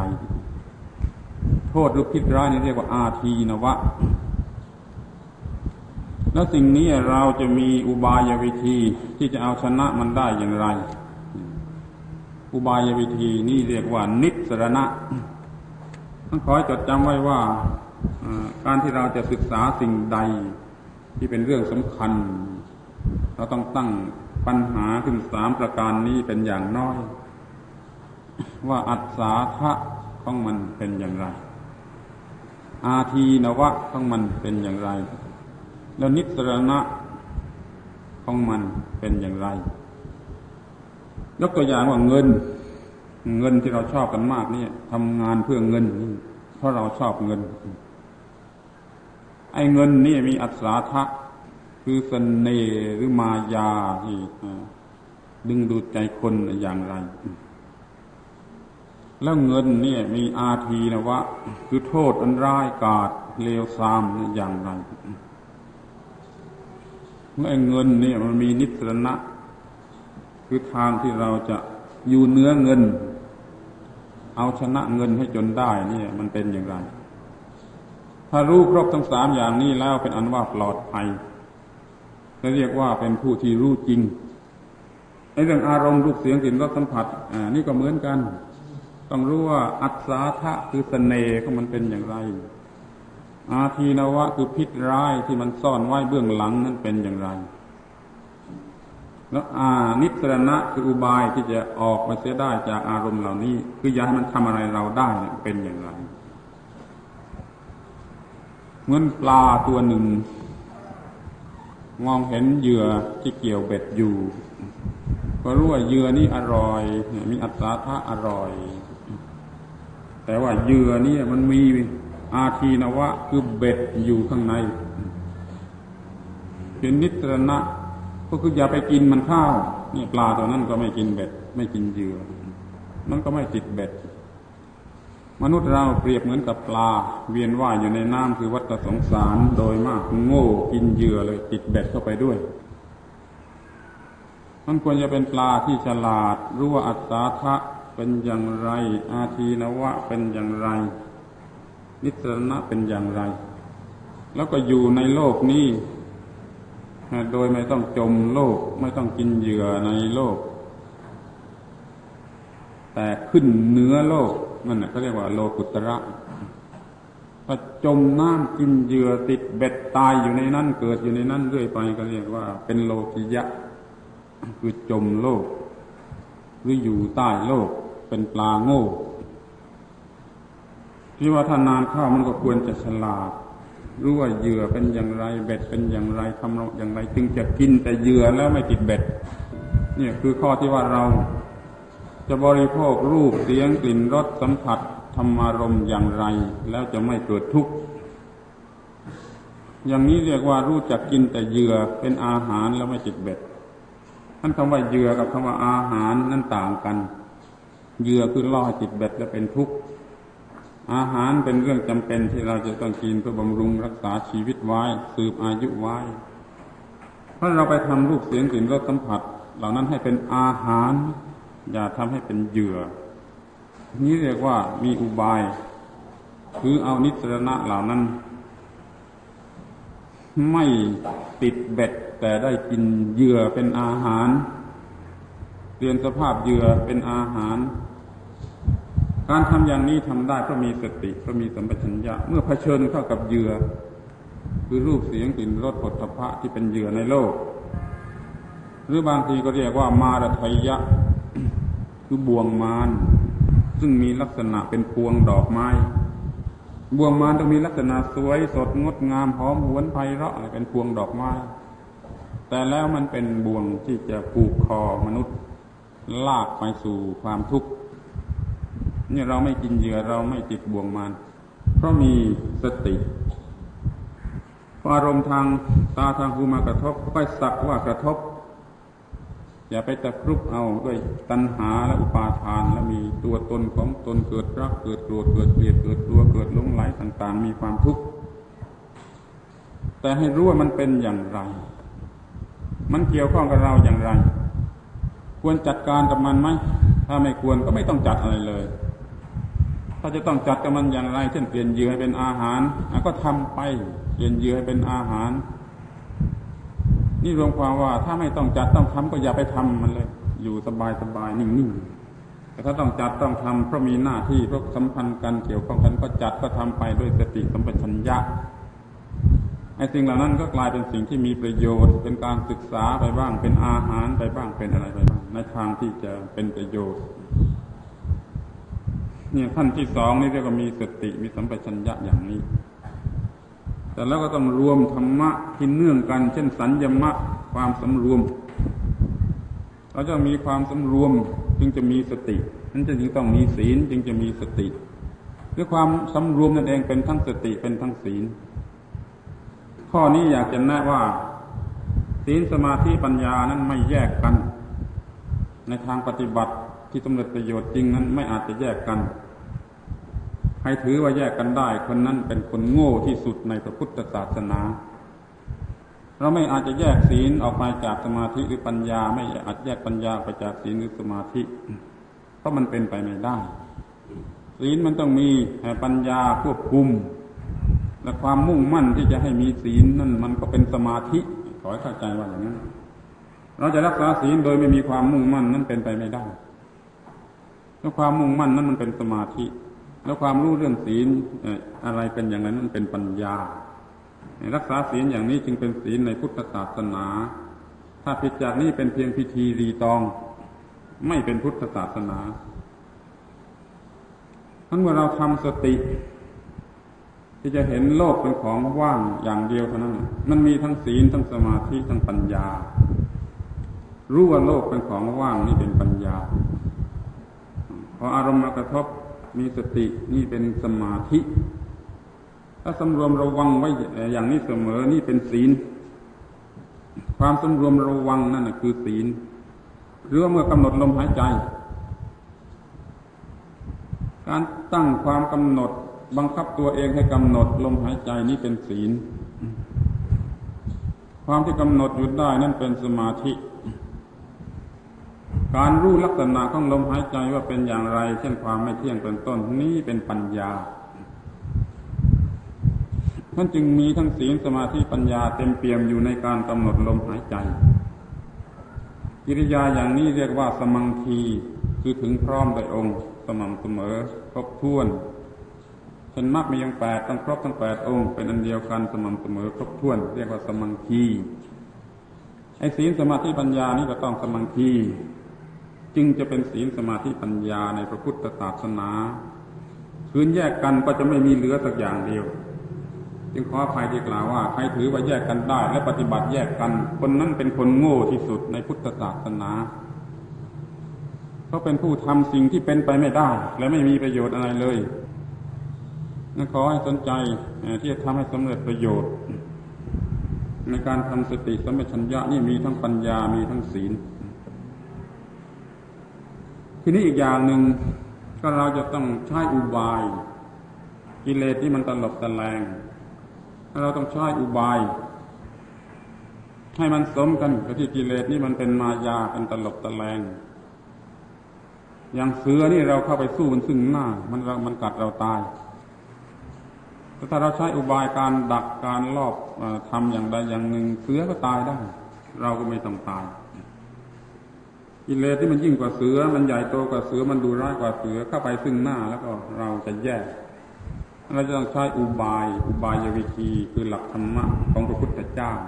โทษหรือพิษร้ายนี่เรียกว่าอาทีนวะแล้วสิ่งนี้เราจะมีอุบายวิธีที่จะเอาชนะมันได้อย่างไรอุบายวิธีนี่เรียกว่านิสรณะต้องขอจดจำไว้ว่าการที่เราจะศึกษาสิ่งใดที่เป็นเรื่องสำคัญเราต้องตั้งปัญหาขึ้น3ประการนี้เป็นอย่างน้อยว่าอัศสาทะของมันเป็นอย่างไรอาทีนวะของมันเป็นอย่างไรแล้วนิสรณะของมันเป็นอย่างไรยกตัวอย่างว่าเงินที่เราชอบกันมากนี่ทำงานเพื่อเงินเพราะเราชอบเงินไอ้เงินนี่มีอัศสาทะคือเสน่ห์หรือมายาที่ดึงดูดใจคนอย่างไรแล้วเงินนี่มีอาทีนวะคือโทษอันร้ายกาจเลวทรามอย่างไรเมื่อเงินนี่มันมีนิสรณะคือทางที่เราจะอยู่เหนือเงินเอาชนะเงินให้จนได้นี่มันเป็นอย่างไรถ้ารู้ครบทั้ง3อย่างนี้แล้วเป็นอันว่าปลอดภัยจะเรียกว่าเป็นผู้ที่รู้จริงในเรื่องอารมณ์รูปเสียงกลิ่นรสสัมผัสนี่ก็เหมือนกันต้องรู้ว่าอัศสาทะคือเสน่ห์ของมันเป็นอย่างไรอาทีนวะคือพิษร้ายที่มันซ่อนไว้เบื้องหลังนั้นเป็นอย่างไรแล้วนิสรณะคืออุบายที่จะออกมาเสียได้จากอารมณ์เหล่านี้คืออย่าให้มันทำอะไรเราได้เป็นอย่างไรเหมือนปลาตัวหนึ่งมองเห็นเหยื่อที่เกี่ยวเบ็ดอยู่ก็รู้ว่าเหยื่อนี้อร่อยมีอัศสาทะอร่อยแต่ว่าเหยื่อนี้มันมีอาทีนวะคือเบ็ดอยู่ข้างในเป็นนิสรณะก็คืออย่าไปกินมันข้าวนี่ปลาตัวนั้นก็ไม่กินเบ็ดไม่กินเหยื่อมันก็ไม่ติดเบ็ดมนุษย์เราเปรียบเหมือนกับปลาเวียนว่ายอยู่ในน้ำคือวัฏสงสารโดยมากโง่กินเหยื่อเลยติดเบ็ดเข้าไปด้วยมันควรจะเป็นปลาที่ฉลาดรู้ว่าอัศสาทะเป็นอย่างไรอาทีนวะเป็นอย่างไรนิสรณะเป็นอย่างไรแล้วก็อยู่ในโลกนี้โดยไม่ต้องจมโลกไม่ต้องกินเหยื่อในโลกแต่ขึ้นเหนือโลกนั่นเขาเรียกว่าโลกุตระถ้าจมน้ำกินเหยื่อติดเบ็ดตายอยู่ในนั้นเกิดอยู่ในนั้นเรื่อยไปก็เรียกว่าเป็นโลกิยะคือจมโลกหรืออยู่ใต้โลกเป็นปลาโง่ที่ว่าถ้านานเข้ามันก็ควรจะฉลาดรู้ว่าเหยื่อเป็นอย่างไรเบ็ดเป็นอย่างไรทำอย่างไรจึงจะกินแต่เหยื่อแล้วไม่ติดเบ็ดนี่คือข้อที่ว่าเราจะบริโภครูปเสียงกลิ่นรสสัมผัสธรรมารมณ์อย่างไรแล้วจะไม่เกิดทุกข์อย่างนี้เรียกว่ารู้จักกินแต่เหยื่อเป็นอาหารแล้วไม่ติดเบ็ดท่านคำว่าเหยื่อกับคำว่าอาหารนั้นต่างกันเหยื่อคือล่อให้ติดเบ็ดและเป็นทุกข์อาหารเป็นเรื่องจำเป็นที่เราจะต้องกินเพื่อบำรุงรักษาชีวิตไว้สืบอายุไว้เพราะเราไปทำรูปเสียงกลิ่นรสสัมผัสเหล่านั้นให้เป็นอาหารอย่าทำให้เป็นเหยื่อนี้เรียกว่ามีอุบายคือเอานิสรณะเหล่านั้นไม่ติดเบ็ดแต่ได้กินเหยื่อเป็นอาหารเปลี่ยนสภาพเหยื่อเป็นอาหารการทำอย่างนี้ทำได้เพราะมีสติเพราะมีสัมปชัญญะเมื่อเผชิญเข้ากับเหยื่อคือรูปเสียงกลิ่นรสโผฏฐัพพะที่เป็นเหยื่อในโลกหรือบางทีก็เรียกว่ามารทัยยะคือบ่วงมารซึ่งมีลักษณะเป็นพวงดอกไม้บ่วงมารต้องมีลักษณะสวยสดงดงามหอมหวนไพเราะอะไรเป็นพวงดอกไม้แต่แล้วมันเป็นบ่วงที่จะผูกคอมนุษย์ลากไปสู่ความทุกข์นี่เราไม่กินเหยื่อเราไม่ติดบ่วงมารเพราะมีสติอารมณ์ทางตาทางหูมากระทบก็สักว่ากระทบอย่าไปตะครุบเอาด้วยตัณหาและอุปาทานและมีตัวตนของตนเกิดรักเกิดโกรธเกิดเกลียดเกิดกลัวเกิดหลงไหลต่างๆมีความทุกข์แต่ให้รู้ว่ามันเป็นอย่างไรมันเกี่ยวข้องกับเราอย่างไรควรจัดการกับมันไหมถ้าไม่ควรก็ไม่ต้องจัดอะไรเลยถ้าจะต้องจัดกับมันอย่างไรเช่นเปลี่ยนเหยื่อให้เป็นอาหารก็ทำไปเปลี่ยนเหยื่อให้เป็นอาหารนี่รวมความว่าถ้าไม่ต้องจัดต้องทำก็อย่าไปทำมันเลยอยู่สบายๆนิ่งๆแต่ถ้าต้องจัดต้องทำเพราะมีหน้าที่เพราะสัมพันธ์กันเกี่ยวข้องกันก็จัดก็ทำไปด้วยสติสัมปชัญญะไอ้สิ่งเหล่านั้นก็กลายเป็นสิ่งที่มีประโยชน์เป็นการศึกษาไปบ้างเป็นอาหารไปบ้างเป็นอะไรไปบ้างในทางที่จะเป็นประโยชน์เนี่ยขั้นที่สองนี่เรียกว่ามีสติมีสัมปชัญญะอย่างนี้แต่แล้วก็ต้องรวมธรรมะที่เนื่องกันเช่นสัญญมะความสำรวมเราจะมีความสำรวมจึงจะมีสตินั้นจึงต้องมีศีลจึงจะมีสติด้วยความสำรวมนั่นเองเป็นทั้งสติเป็นทั้งศีลข้อนี้อยากจะแนะว่าศีลสมาธิปัญญานั้นไม่แยกกันในทางปฏิบัติที่สำเร็จประโยชน์จริงนั้นไม่อาจจะแยกกันใครถือว่าแยกกันได้คนนั้นเป็นคนโง่ที่สุดในพระพุทธศาสนาเราไม่อาจจะแยกศีลออกไปจากสมาธิหรือปัญญาไม่อาจแยกปัญญาไปจากศีลหรือสมาธิเพราะมันเป็นไปไม่ได้ศีลมันต้องมีปัญญาควบคุมและความมุ่งมั่นที่จะให้มีศีลนั่นมันก็เป็นสมาธิขอให้เข้าใจว่าอย่างนั้นเราจะรักษาศีลโดยไม่มีความมุ่งมั่นนั้นเป็นไปไม่ได้แล้วความมุ่งมั่นนั้นมันเป็นสมาธิแล้วความรู้เรื่องศีลอะไรเป็นอย่างนั้นมันเป็นปัญญารักษาศีลอย่างนี้จึงเป็นศีลในพุทธศาสนาถ้าผิดจากนี้เป็นเพียงพิธีรีตองไม่เป็นพุทธศาสนาทั้งเมื่อเราทำสติที่จะเห็นโลกเป็นของว่างอย่างเดียวเท่านั้นมันมีทั้งศีลทั้งสมาธิทั้งปัญญารู้ว่าโลกเป็นของว่างนี่เป็นปัญญาพออารมณ์มากระทบมีสตินี่เป็นสมาธิถ้าสำรวมระวังไว้อย่างนี้เสมอนี่เป็นศีลความสำรวมระวังนั่นคือศีลหรือว่าเมื่อกำหนดลมหายใจการตั้งความกำหนดบังคับตัวเองให้กำหนดลมหายใจนี่เป็นศีลความที่กำหนดอยู่ได้นั่นเป็นสมาธิการรู้ลักษณะของลมหายใจว่าเป็นอย่างไรเช่นความไม่เที่ยงเป็นต้นนี้เป็นปัญญาท่านจึงมีทั้งศีลสมาธิปัญญาเต็มเปี่ยมอยู่ในการกำหนดลมหายใจกิริยาอย่างนี้เรียกว่าสมังคีคือถึงพร้อมโดยองค์สม่ำเสมอครบถ้วนเช่นมรรคมีองค์8ต้องครบทั้ง8องค์เป็นอันเดียวกันสม่ำเสมอครบถ้วนเรียกว่าสมังคีไอ้ศีลสมาธิปัญญานี่ก็ต้องสมังคีจึงจะเป็นศีลสมาธิปัญญาในพระพุทธศาสนาคืนแยกกันก็จะไม่มีเหลือสักอย่างเดียวจึงขออภัยที่กล่าวว่าใครถือว่าแยกกันได้และปฏิบัติแยกกันคนนั้นเป็นคนโง่ที่สุดในพุทธศาสนาเขาเป็นผู้ทำสิ่งที่เป็นไปไม่ได้และไม่มีประโยชน์อะไรเลยขอให้สนใจที่จะทำให้สำเร็จประโยชน์ในการทำสติสัมปชัญญะนี่มีทั้งปัญญามีทั้งศีลทีนี้อีกอย่างหนึ่งก็เราจะต้องใช้อุบายกิเลสที่มันตลบตะแลงเราต้องใช้อุบายให้มันสมกันกับที่กิเลสนี่มันเป็นมายาเป็นตลบตะแลงอย่างเสือนี่เราเข้าไปสู้มันซึ่งหน้ามันกัดเราตายแต่ถ้าเราใช้อุบายการดักการลอบทำอย่างใดอย่างหนึ่งเสือก็ตายได้เราก็ไม่ต้องตายกิเลสที่มันยิ่งกว่าเสือมันใหญ่โตกว่าเสือมันดุร้ายกว่าเสือเข้าไปซึ่งหน้าแล้วก็เราจะแย่เราจะต้องใช้อุบายวิธีคือหลักธรรมะของพระพุทธเจ้า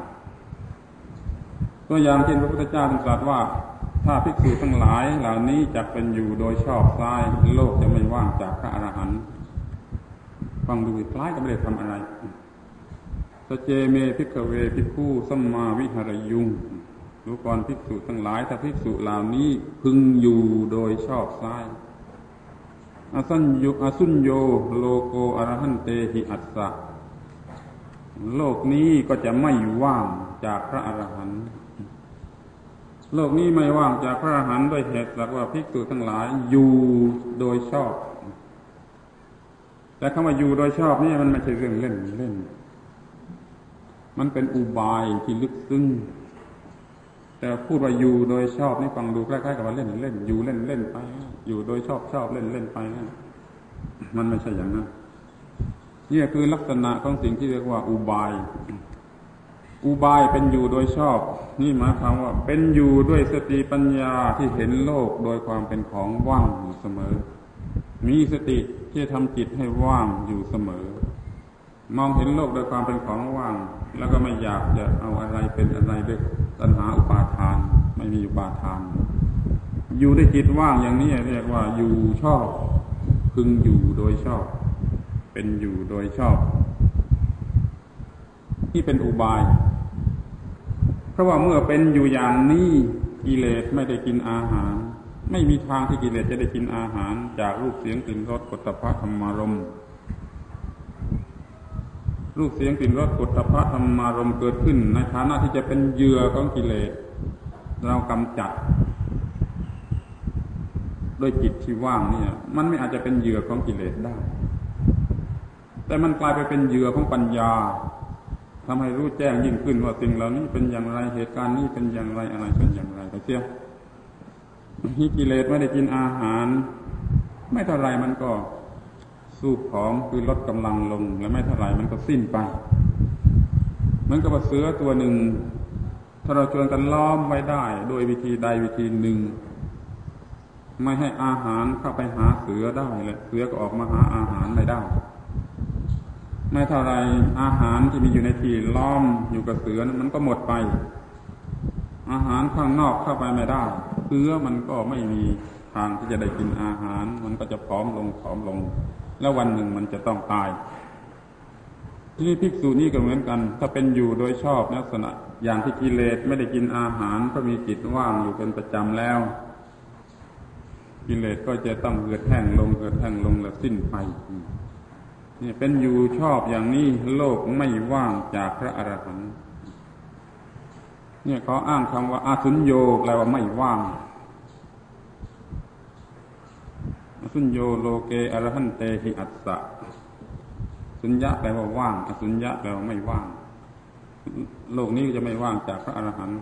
ตัวอย่างที่พระพุทธเจ้าตรัสว่าถ้าภิกษุทั้งหลายเหล่านี้จะเป็นอยู่โดยชอบซ้ายโลกจะไม่ว่างจากพระอรหันต์ฟังดูคล้ายกับไม่ได้ทำอะไรสเจเมภิกขเวภิกขุสัมมาวิหารยุงดูก่อนภิกษุทั้งหลายถ้าภิกษุเหล่านี้พึงอยู่โดยชอบซ้ายอสุญโยโลโกอรหันเตหิอัสสะโลกนี้ก็จะไม่ว่างจากพระอรหันต์โลกนี้ไม่ว่างจากพระอรหันต์ด้วยเหตุสักว่าภิกษุทั้งหลายอยู่โดยชอบแต่คำว่าอยู่โดยชอบนี่มันไม่ใช่เรื่องเล่นมันเป็นอุบายที่ลึกซึ้งแต่พูดว่าอยู่โดยชอบนี่ฟังดูคล้ายๆกับว่าเล่นอยู่เล่นไปอยู่โดยชอบเล่นไปมันไม่ใช่อย่างนั้นนี่คือลักษณะของสิ่งที่เรียกว่าอุบายอุบายเป็นอยู่โดยชอบนี่หมายความว่าเป็นอยู่ด้วยสติปัญญาที่เห็นโลกโดยความเป็นของว่างอยู่เสมอมีสติที่ทำจิตให้ว่างอยู่เสมอมองเห็นโลกโดยความเป็นของว่างแล้วก็ไม่อยากจะเอาอะไรเป็นอะไรด้วยตัณหาอุปาทานไม่มีอุปาทานอยู่ด้วยจิตว่างอย่างนี้เรียกว่าอยู่ชอบพึงอยู่โดยชอบเป็นอยู่โดยชอบที่เป็นอุบายเพราะว่าเมื่อเป็นอยู่อย่างนี้กิเลสไม่ได้กินอาหารไม่มีทางที่กิเลสจะได้กินอาหารจากรูปเสียงกลิ่นรสโผฏฐัพพะธรรมารมณ์รูปเสียงกลิ่นรสโผฏฐัพพะธรรมารมณ์เกิดขึ้นในฐานะที่จะเป็นเหยื่อของกิเลสเรากำจัดด้วยจิตที่ว่างเนี่ยมันไม่อาจจะเป็นเหยื่อของกิเลสได้แต่มันกลายไปเป็นเหยื่อของปัญญาทำให้รู้แจ้งยิ่งขึ้นว่าสิ่งเหล่านี้เป็นอย่างไรเหตุการณ์นี้เป็นอย่างไรอะไรเป็นอย่างไรไปเสียที่กิเลสไม่ได้กินอาหารไม่เท่าไรมันก็สู้ผอมคือลดกำลังลงและไม่เท่าไรมันก็สิ้นไปเหมือนกับเสือตัวหนึ่งถ้าเราชวนกันล้อมไว้ได้โดยวิธีใดวิธีหนึ่งไม่ให้อาหารเข้าไปหาเสือได้และเสือก็ออกมาหาอาหารไม่ได้ไม่เท่าไรอาหารที่มีอยู่ในที่ล้อมอยู่กับเสือนั้นมันก็หมดไปอาหารข้างนอกเข้าไปไม่ได้เสือมันก็ไม่มีทางที่จะได้กินอาหารมันก็จะผอมลงแล้ววันหนึ่งมันจะต้องตายที่นี่ภิกษุนี่ก็เหมือนกันถ้าเป็นอยู่โดยชอบลักษณะอย่างที่กิเลสไม่ได้กินอาหารก็มีจิตว่างอยู่เป็นประจำแล้วกิเลสก็จะต้องเหือดแห้งลงและสิ้นไปนี่เป็นอยู่ชอบอย่างนี้โลกไม่ว่างจากพระอรหันต์เนี่ยเขาอ้างคำว่าอาสุญโยแปลว่าไม่ว่างอาสุญโยโลเกอรหันเตหิอัสสะสุญญะแปลว่าว่างอสุญญะแปลว่าไม่ว่างโลกนี้จะไม่ว่างจากพระอรหันต์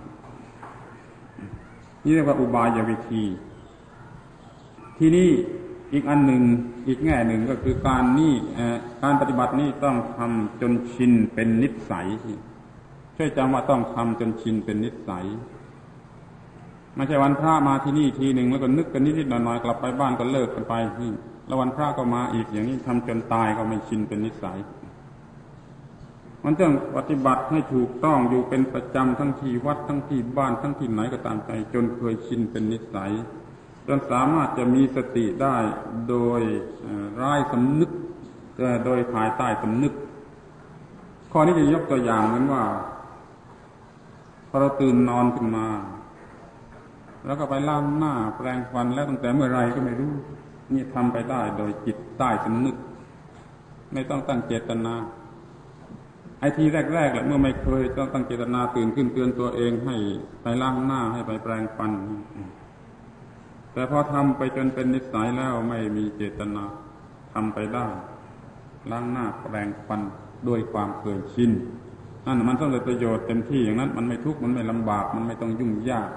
นี่เรียกว่าอุบายวิธีที่นี่อีกอันหนึ่งอีกแง่หนึ่งก็คือการปฏิบัตินี้ต้องทำจนชินเป็นนิสัยช่วยจำว่าต้องทำจนชินเป็นนิสัยไม่ใช่วันพระมาที่นี่ทีหนึ่งแล้วก็นึกกันนิดๆหน่อยๆกลับไปบ้านก็เลิกกันไปนี่แล้ววันพระก็มาอีกอย่างนี้ทำจนตายก็ไม่ชินเป็นนิสัยมันต้องปฏิบัติให้ถูกต้องอยู่เป็นประจำทั้งที่วัดทั้งที่บ้านทั้งที่ไหนก็ตามใจจนเคยชินเป็นนิสัยจนสามารถจะมีสติได้โดยร้ายสำนึกโดยภายใต้สำนึกข้อนี้จะยกตัวอย่างเหมือนว่าพอเราตื่นนอนขึ้นมาแล้วก็ไปล้างหน้าแปรงฟันแล้วตั้งแต่เมื่อไรก็ไม่รู้นี่ทำไปได้โดยจิตใต้สำนึกไม่ต้องตั้งเจตนาไอ้ทีแรกๆแหละเมื่อไม่เคยต้องตั้งเจตนาตื่นขึ้นเตือนตัวเองให้ไปล้างหน้าให้ไปแปรงฟันแต่พอทำไปจนเป็นนิสัยแล้วไม่มีเจตนาทำไปได้ล้างหน้าแปรงฟันด้วยความเคยชินนั่นมันต้องได้ประโยชน์เต็มที่อย่างนั้นมันไม่ทุกข์มันไม่ลำบากมันไม่ต้องยุ่งยาก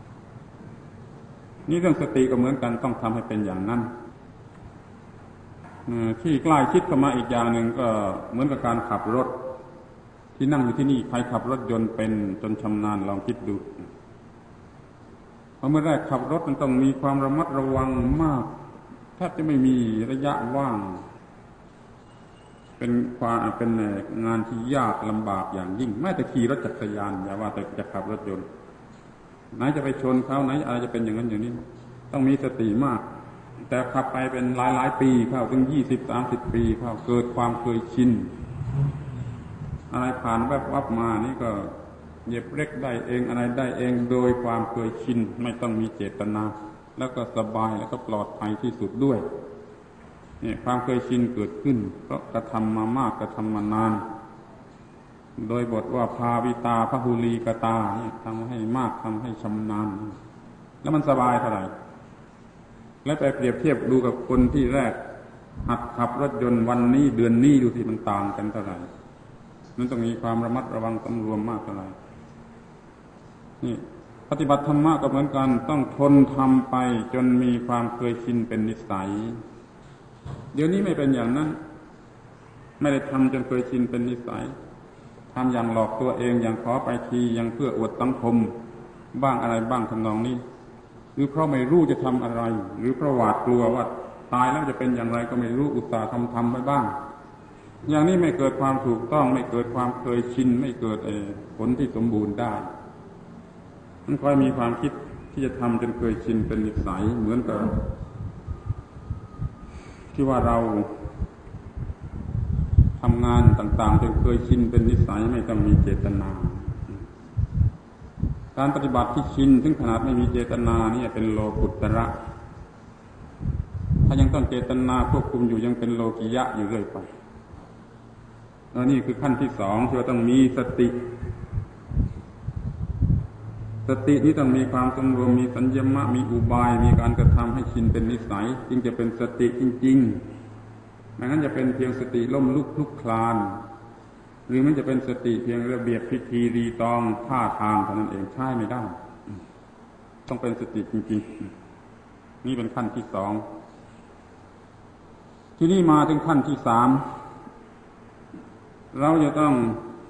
นี่เรื่องสติก็เหมือนกันต้องทำให้เป็นอย่างนั้นที่ใกล้ชิดเข้ามาอีกอย่างหนึ่งก็เหมือนกับการขับรถที่นั่งอยู่ที่นี่ใครขับรถยนต์เป็นจนชำนาญลองคิดดูพอเมื่อแรกขับรถมันต้องมีความระมัดระวังมากแทบจะไม่มีระยะว่างเป็นงานที่ยากลำบากอย่างยิ่งแม้แต่ขี่รถจักรยานอย่าว่าแต่จะขับรถยนต์ไหนจะไปชนเขาไหนอะไรจะเป็นอย่างนั้นอย่างนี้ต้องมีสติมากแต่ขับไปเป็นหลายปีเข้าถึง20-30 ปีเข้าเกิดความเคยชินอะไรผ่านแวบวับมานี่ก็เหยียบเบรกได้เองอะไรได้เองโดยความเคยชินไม่ต้องมีเจตนาแล้วก็สบายแล้วก็ปลอดภัยที่สุดด้วยนี่ความเคยชินเกิดขึ้นเพราะกระทำมามากกระทำมานานโดยบทว่าภาวิตาพหุลีกตาเนี่ยทำให้มากทำให้ชำนาญแล้วมันสบายเท่าไหร่แล้วไปเปรียบเทียบดูกับคนที่แรกหัดขับรถยนต์วันนี้เดือนนี้ดูสิมันต่างกันเท่าไหร่มันต้องมีความระมัดระวังสำรวมมากเท่าไหร่นี่ปฏิบัติธรรมะก็เหมือนกันต้องทนทำไปจนมีความเคยชินเป็นนิสัยเดี๋ยวนี้ไม่เป็นอย่างนั้นไม่ได้ทำจนเคยชินเป็นนิสัยทำอย่างหลอกตัวเองอย่างขอไปทีอย่างเพื่ออวดสังคมบ้างอะไรบ้างทำนองนี้หรือเพราะไม่รู้จะทำอะไรหรือเพราะหวาดกลัวว่าตายแล้วจะเป็นอย่างไรก็ไม่รู้อุตส่าห์ทำไปบ้างอย่างนี้ไม่เกิดความถูกต้องไม่เกิดความเคยชินไม่เกิดผลที่สมบูรณ์ได้มันค่อยมีความคิดที่จะทำจนเคยชินเป็นนิสัยเหมือนกับที่ว่าเราทำงานต่างๆจนเคยชินเป็นนิสัยไม่ต้องมีเจตนาการปฏิบัติที่ชินถึงขนาดไม่มีเจตนานี่เป็นโลกุตระถ้ายังต้องเจตนาควบคุมอยู่ยังเป็นโลกิยะอยู่เรื่อยไปนี่คือขั้นที่สองที่ว่าต้องมีสติสตินี้ต้องมีความสำรวมมีสัญญมะมีอุบายมีการกระทำให้ชินเป็นนิสัยจึงจะเป็นสติจริงๆไม่งั้นจะเป็นเพียงสติล้มลุกคลุกคลานหรือมันจะเป็นสติเพียงระเบียบพิธีรีตองท่าทางเท่านั้นเองใช่ไม่ได้ต้องเป็นสติจริงๆนี่เป็นขั้นที่สองที่นี่มาถึงขั้นที่สามเราจะต้อง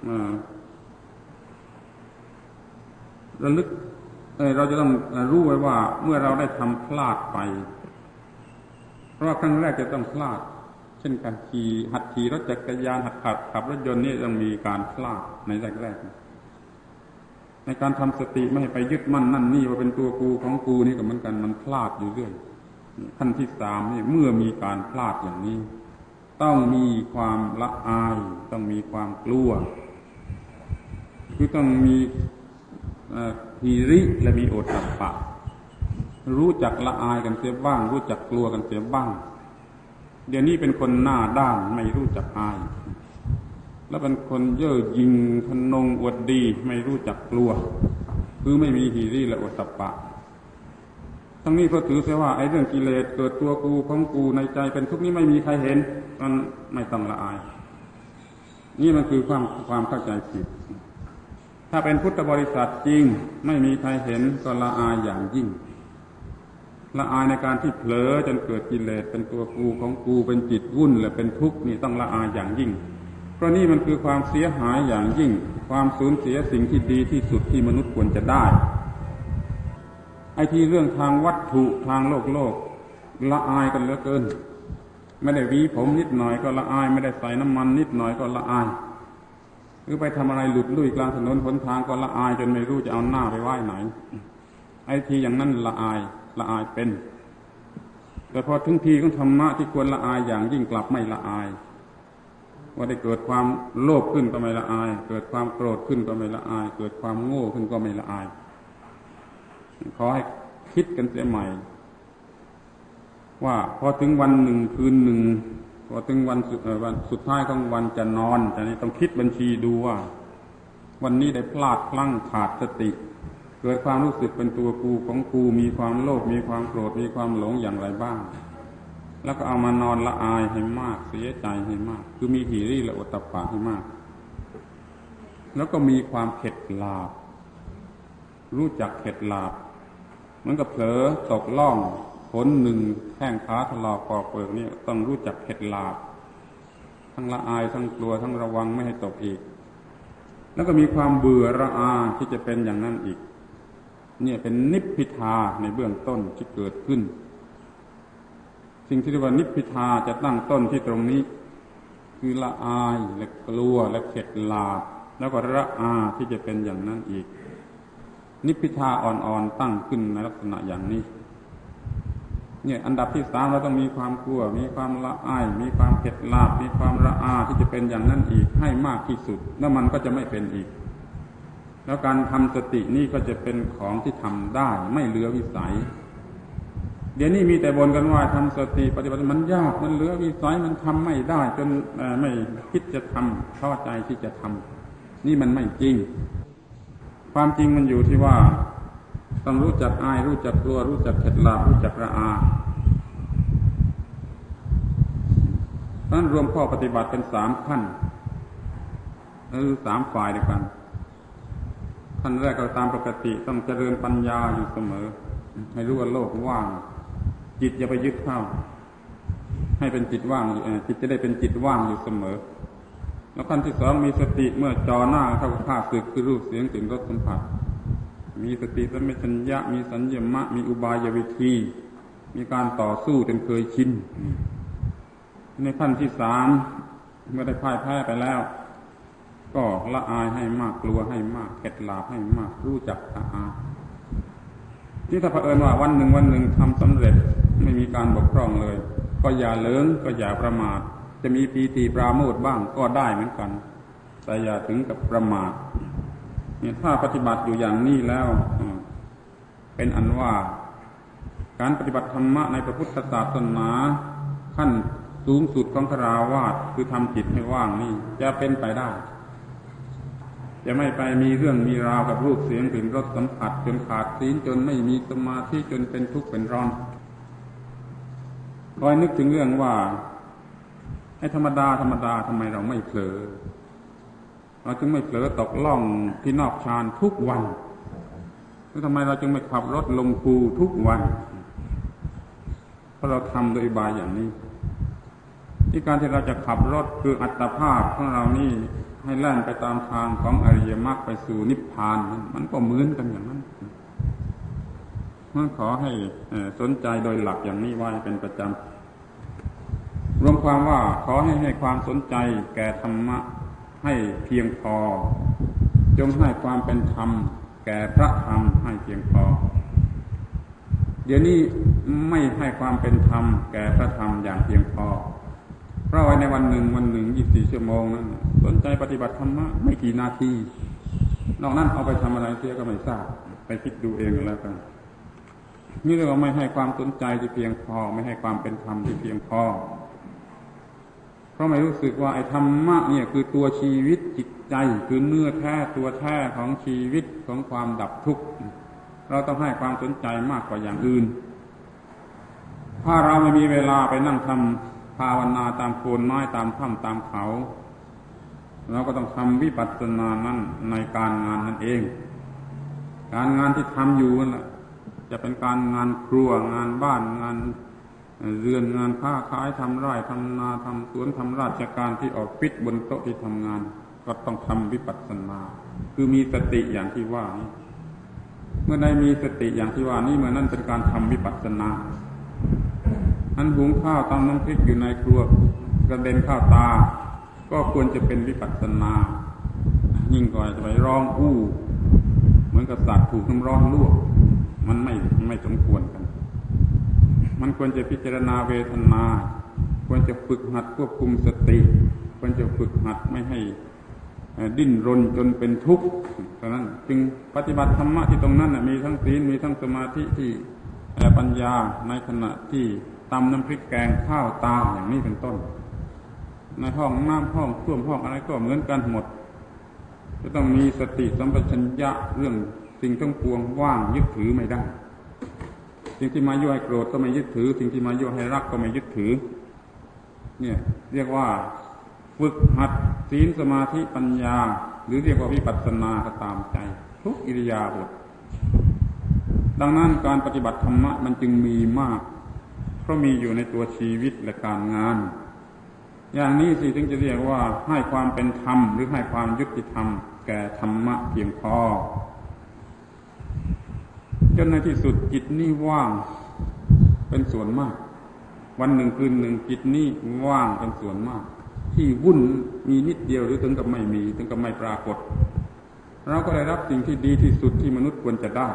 ระลึกเราจะต้องรู้ไว้ว่าเมื่อเราได้ทำพลาดไปเพราะว่าครั้งแรกจะต้องพลาดเช่นการหัดขี่รถจักรยานหัดขับรถยนต์นี่ต้องมีการพลาดในแรกๆในการทำสติไม่ให้ไปยึดมั่นนั่นนี่ว่าเป็นตัวกูของกูนี่ก็เหมือนกันมันพลาดอยู่เรื่อยขั้นที่สามนี่เมื่อมีการพลาดอย่างนี้ต้องมีความละอายต้องมีความกลัวคือต้องมีหิริและมีโอตตัปปะรู้จักละอายกันเสียบ้างรู้จักกลัวกันเสียบ้างเดี๋ยวนี้เป็นคนหน้าด้านไม่รู้จักอายแล้วเป็นคนเย่อหยิ่งทะนงอวดดีไม่รู้จักกลัวคือไม่มีหิริและโอตตัปปะทั้งนี้ก็ถือเสียว่าไอ้เรื่องกิเลสเกิดตัวกูของกูในใจเป็นทุกข์นี้ไม่มีใครเห็นมันไม่ต้องละอายนี่มันคือความเข้าใจผิดถ้าเป็นพุทธบริษัทจริงไม่มีใครเห็นก็ละอายอย่างยิ่งละอายในการที่เผลอจนเกิดกิเลสเป็นตัวกูของกูเป็นจิตวุ่นและเป็นทุกข์นี่ต้องละอายอย่างยิ่งเพราะนี่มันคือความเสียหายอย่างยิ่งความสูญเสียสิ่งที่ดีที่สุดที่มนุษย์ควรจะได้ไอ้ที่เรื่องทางวัตถุทางโลกละอายกันเหลือเกินไม่ได้หวีผมนิดหน่อยก็ละอายไม่ได้ใส่น้ำมันนิดหน่อยก็ละอายหรือไปทำอะไรหลุดลุ่ยกลางถนนหนทางก็ละอายจนไม่รู้จะเอาหน้าไปไว้ไหนไอ้ทีอย่างนั้นละอายเป็นแต่พอถึงทีของธรรมะที่ควรละอายอย่างยิ่งกลับไม่ละอายว่าได้เกิดความโลภขึ้นก็ไม่ละอายเกิดความโกรธขึ้นก็ไม่ละอายเกิดความโง่ขึ้นก็ไม่ละอายขอให้คิดกันเสียใหม่ว่าพอถึงวันหนึ่งคืนหนึ่งพอถึงวันสุดท้ายของวันจะนอนแต่นี่ต้องคิดบัญชีดูว่าวันนี้ได้พลาดพลั้งขาดสติเกิดความรู้สึกเป็นตัวกูของกูมีความโลภมีความโกรธมีความหลงอย่างไรบ้างแล้วก็เอามานอนละอายให้มากเสียใจให้มากคือมีหิริและโอตตัปปะให้มากแล้วก็มีความเข็ดหลาบรู้จักเข็ดหลาบเหมือนกับเผลอตกล่องผลหนึ่งแข้งขาถลอกปอกเปลือกนี่ต้องรู้จักเข็ดหลาบทั้งละอายทั้งกลัวทั้งระวังไม่ให้ตกอีกแล้วก็มีความเบื่อระอาที่จะเป็นอย่างนั้นอีกเนี่ยเป็นนิพพิทาในเบื้องต้นที่เกิดขึ้นสิ่งที่เรียกว่านิพพิทาจะตั้งต้นที่ตรงนี้คือละอายและกลัวและเข็ดหลาบแล้วก็ระอาที่จะเป็นอย่างนั้นอีกนิพพิทาอ่อนๆตั้งขึ้นในลักษณะอย่างนี้เนี่ยอันดับที่สามเราต้องมีความกลัวมีความละอายมีความเข็ดหลาบมีความระอาที่จะเป็นอย่างนั้นอีกให้มากที่สุดแล้วมันก็จะไม่เป็นอีกแล้วการทำสตินี่ก็จะเป็นของที่ทำได้ไม่เหลือวิสัยเดี๋ยวนี้มีแต่บ่นกันว่าทำสติปฏิบัติมันยากมันเหลือวิสัยมันทำไม่ได้จนไม่คิดจะทำท้อใจที่จะทำนี่มันไม่จริงความจริงมันอยู่ที่ว่าต้องรู้จักอายรู้จักกลัวรู้จักเข็ดหลาบรู้จักระอาเพราะฉะนั้นรวมข้อปฏิบัติเป็น3ขั้น3ฝ่ายด้วยกันขั้นแรกก็ตามปกติต้องเจริญปัญญาอยู่เสมอให้รู้ว่าโลกว่างจิตอย่าไปยึดเข้าให้เป็นจิตว่างจิตจะได้เป็นจิตว่างอยู่เสมอแล้วขั้นที่สองมีสติเมื่อจอหน้าเข้าข้าศึกคือรูปเสียงกลิ่นรสสัมผัสมีสติสัมปชัญญะมีสัญญมะมีอุบายวิธีมีการต่อสู้จนเคยชินในขั้นที่สามเมื่อได้พ่ายแพ้ไปแล้วก็ละอายให้มากกลัวให้มากเข็ดหลาบให้มากรู้จักละอายที่ถ้าเผอิญว่าวันหนึ่งทำสำเร็จไม่มีการบกพร่องเลยก็อย่าเลิงก็อย่าประมาทจะมีปีติปราโมทย์บ้างก็ได้เหมือนกันแต่อย่าถึงกับประมาทเนี่ยถ้าปฏิบัติอยู่อย่างนี้แล้วเป็นอันว่าการปฏิบัติธรรมะในพระพุทธศาสนาขั้นสูงสุดของฆราวาสคือทำจิตให้ว่างนี่จะเป็นไปได้จะไม่ไปมีเรื่องมีราวกับรูปเสียงกลิ่นรสสัมผัสจนขาดศีลจนไม่มีสมาธิจนเป็นทุกข์เป็นร้อนคอยนึกถึงเรื่องว่าไอ้ธรรมดาทำไมเราไม่เผลอเราจึงไม่เผลอตกล่องที่นอกฌานทุกวันแล้วทำไมเราจึงไม่ขับรถลงภูทุกวันเพราะเราทำโดยอุบายอย่างนี้ที่การที่เราจะขับรถคืออัตภาพของเรานี่ให้แล่นไปตามทางของอริยมรรคไปสู่นิพพานมันก็เหมือนกันอย่างนั้นขอให้สนใจโดยหลักอย่างนี้ไว้เป็นประจำรวมความว่าขอให้ความสนใจแก่ธรรมะให้เพียงพอจงให้ความเป็นธรรมแก่พระธรรมให้เพียงพอเดี๋ยวนี้ไม่ให้ความเป็นธรรมแก่พระธรรมอย่างเพียงพอเพราะไว้ในวันหนึ่ง24 ชั่วโมงนั้นสนใจปฏิบัติธรรมะไม่กี่นาทีนอกนั้นเอาไปทำอะไรเสียก็ไม่ทราบไปคิดดูเองแล้วกันนี่เราไม่ให้ความสนใจที่เพียงพอไม่ให้ความเป็นธรรมที่เพียงพอเพราะไม่รู้สึกว่าไอ้ธรรมะเนี่ยคือตัวชีวิตจิตใจคือเนื้อแท้ตัวแท้ของชีวิตของความดับทุกข์เราต้องให้ความสนใจมากกว่าอย่างอื่นถ้าเราไม่มีเวลาไปนั่งทำภาวนาตามโคนไม้ตามถ้ำตามเขาเราก็ต้องทำวิปัสสนานั้นในการงานนั่นเองการงานที่ทำอยู่นั่นแหละจะเป็นการงานครัวงานบ้านงานเรือนงานค้าขายทำไร่ทำนาทำสวนทำราชการที่ออฟฟิศบนโต๊ะที่ทำงานก็ต้องทำวิปัสสนาคือมีสติอย่างที่ว่านี้เมื่อใดมีสติอย่างที่ว่านี้เมื่อนั้นเป็นการทำวิปัสสนาอันหุงข้าวตำน้ำพริกอยู่ในครัวกระเด็นข้าวตาก็ควรจะเป็นวิปัสสนายิ่งกว่าจะไปร้องอู้เหมือนกับสัตว์ถูกน้ำร้อนลวกมันไม่สมควรกันมันควรจะพิจารณาเวทนาควรจะฝึกหัดควบคุมสติควรจะฝึกหัดไม่ให้ดิ้นรนจนเป็นทุกข์เพราะนั้นจึงปฏิบัติธรรมะที่ตรงนั้นมีทั้งศีลมีทั้งสมาธิที่ปัญญาในขณะที่ตำน้ำพริกแกงข้าวตาอย่างนี้เป็นต้นในห้องน้ำห้องส้วมห้องอะไรก็เหมือนกันหมดจะต้องมีสติสัมปชัญญะเรื่องสิ่งทั้งปวงว่างยึดถือไม่ได้สิ่งที่มายั่วให้โกรธก็ไม่ยึดถือสิ่งที่มายั่วให้รักก็ไม่ยึดถือเนี่ยเรียกว่าฝึกหัดศีลสมาธิปัญญาหรือเรียกว่าวิปัสสนาก็ตามใจทุกอิริยาบถดังนั้นการปฏิบัติธรรมะมันจึงมีมากเพราะมีอยู่ในตัวชีวิตและการงานอย่างนี้สิถึงจะเรียกว่าให้ความเป็นธรรมหรือให้ความยุติธรรมแก่ธรรมะเพียงพอจนในที่สุดจิตนี่ว่างเป็นส่วนมากวันหนึ่งคืนหนึ่งจิตนี่ว่างเป็นส่วนมากที่วุ่นมีนิดเดียวหรือถึงกับไม่มีถึงกับไม่ปรากฏเราก็ได้รับสิ่งที่ดีที่สุดที่มนุษย์ควรจะได้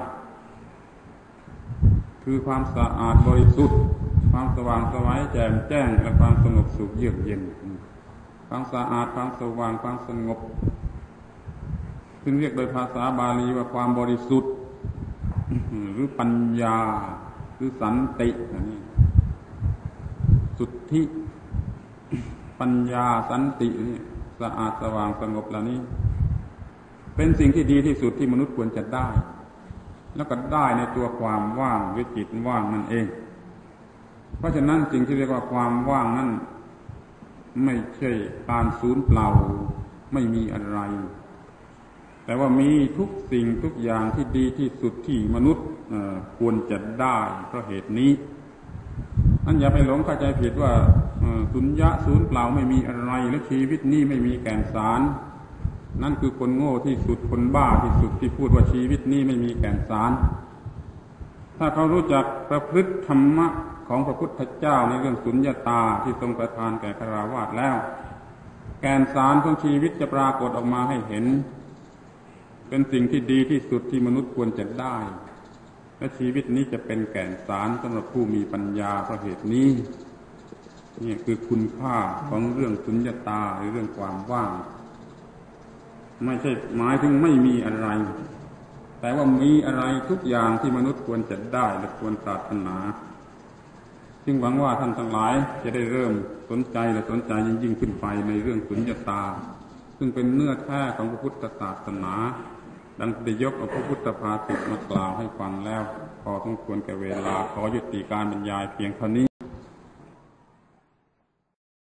คือความสะอาดบริสุทธิ์ความสว่างไสวแจ่มแจ้งและความสงบสุขเยือกเย็นความสะอาดความสว่างความสงบซึ่งเรียกโดยภาษาบาลีว่าความบริสุทธิ์หรือปัญญาหรือสันตินี่สุทธิปัญญาสันตินี่สะอาดสว่างสงบเหล่านี้เป็นสิ่งที่ดีที่สุดที่มนุษย์ควรจะได้แล้วก็ได้ในตัวความว่างหรือจิตว่างนั่นเองเพราะฉะนั้นสิ่งที่เรียกว่าความว่างนั้นไม่ใช่การสูญเปล่าไม่มีอะไรแต่ว่ามีทุกสิ่งทุกอย่างที่ดีที่สุดที่มนุษย์ควรจะได้เพราะเหตุนี้นั่นอย่าไปหลงเข้าใจผิดว่าสุญญะศูนย์เปล่าไม่มีอะไรและชีวิตนี้ไม่มีแก่นสารนั่นคือคนโง่ที่สุดคนบ้าที่สุดที่พูดว่าชีวิตนี้ไม่มีแก่นสารถ้าเขารู้จักประพฤติธรรมะของพระพุทธเจ้าในเรื่องสุญญตาที่ทรงประทานแก่ฆราวาสแล้วแก่นสารของชีวิตจะปรากฏออกมาให้เห็นเป็นสิ่งที่ดีที่สุดที่มนุษย์ควรจะได้และชีวิตนี้จะเป็นแก่นสารสำหรับผู้มีปัญญาเพราะเหตุนี้นี่คือคุณค่าของเรื่องสุญญตาหรือเรื่องความว่างไม่ใช่หมายถึงไม่มีอะไรแต่ว่ามีอะไรทุกอย่างที่มนุษย์ควรจะได้และควรปรารถนาจึงหวังว่าท่านทั้งหลายจะได้เริ่มสนใจและสนใจยิ่งขึ้นไปในเรื่องสุญญตาซึ่งเป็นเนื้อแท้ของพระพุทธศาสนาดังได้ยกเอาพระพุทธภาษิตมากล่าวให้ฟังแล้วพอสมควรแก่เวลาขอยุติการบรรยายเพียงเท่านี้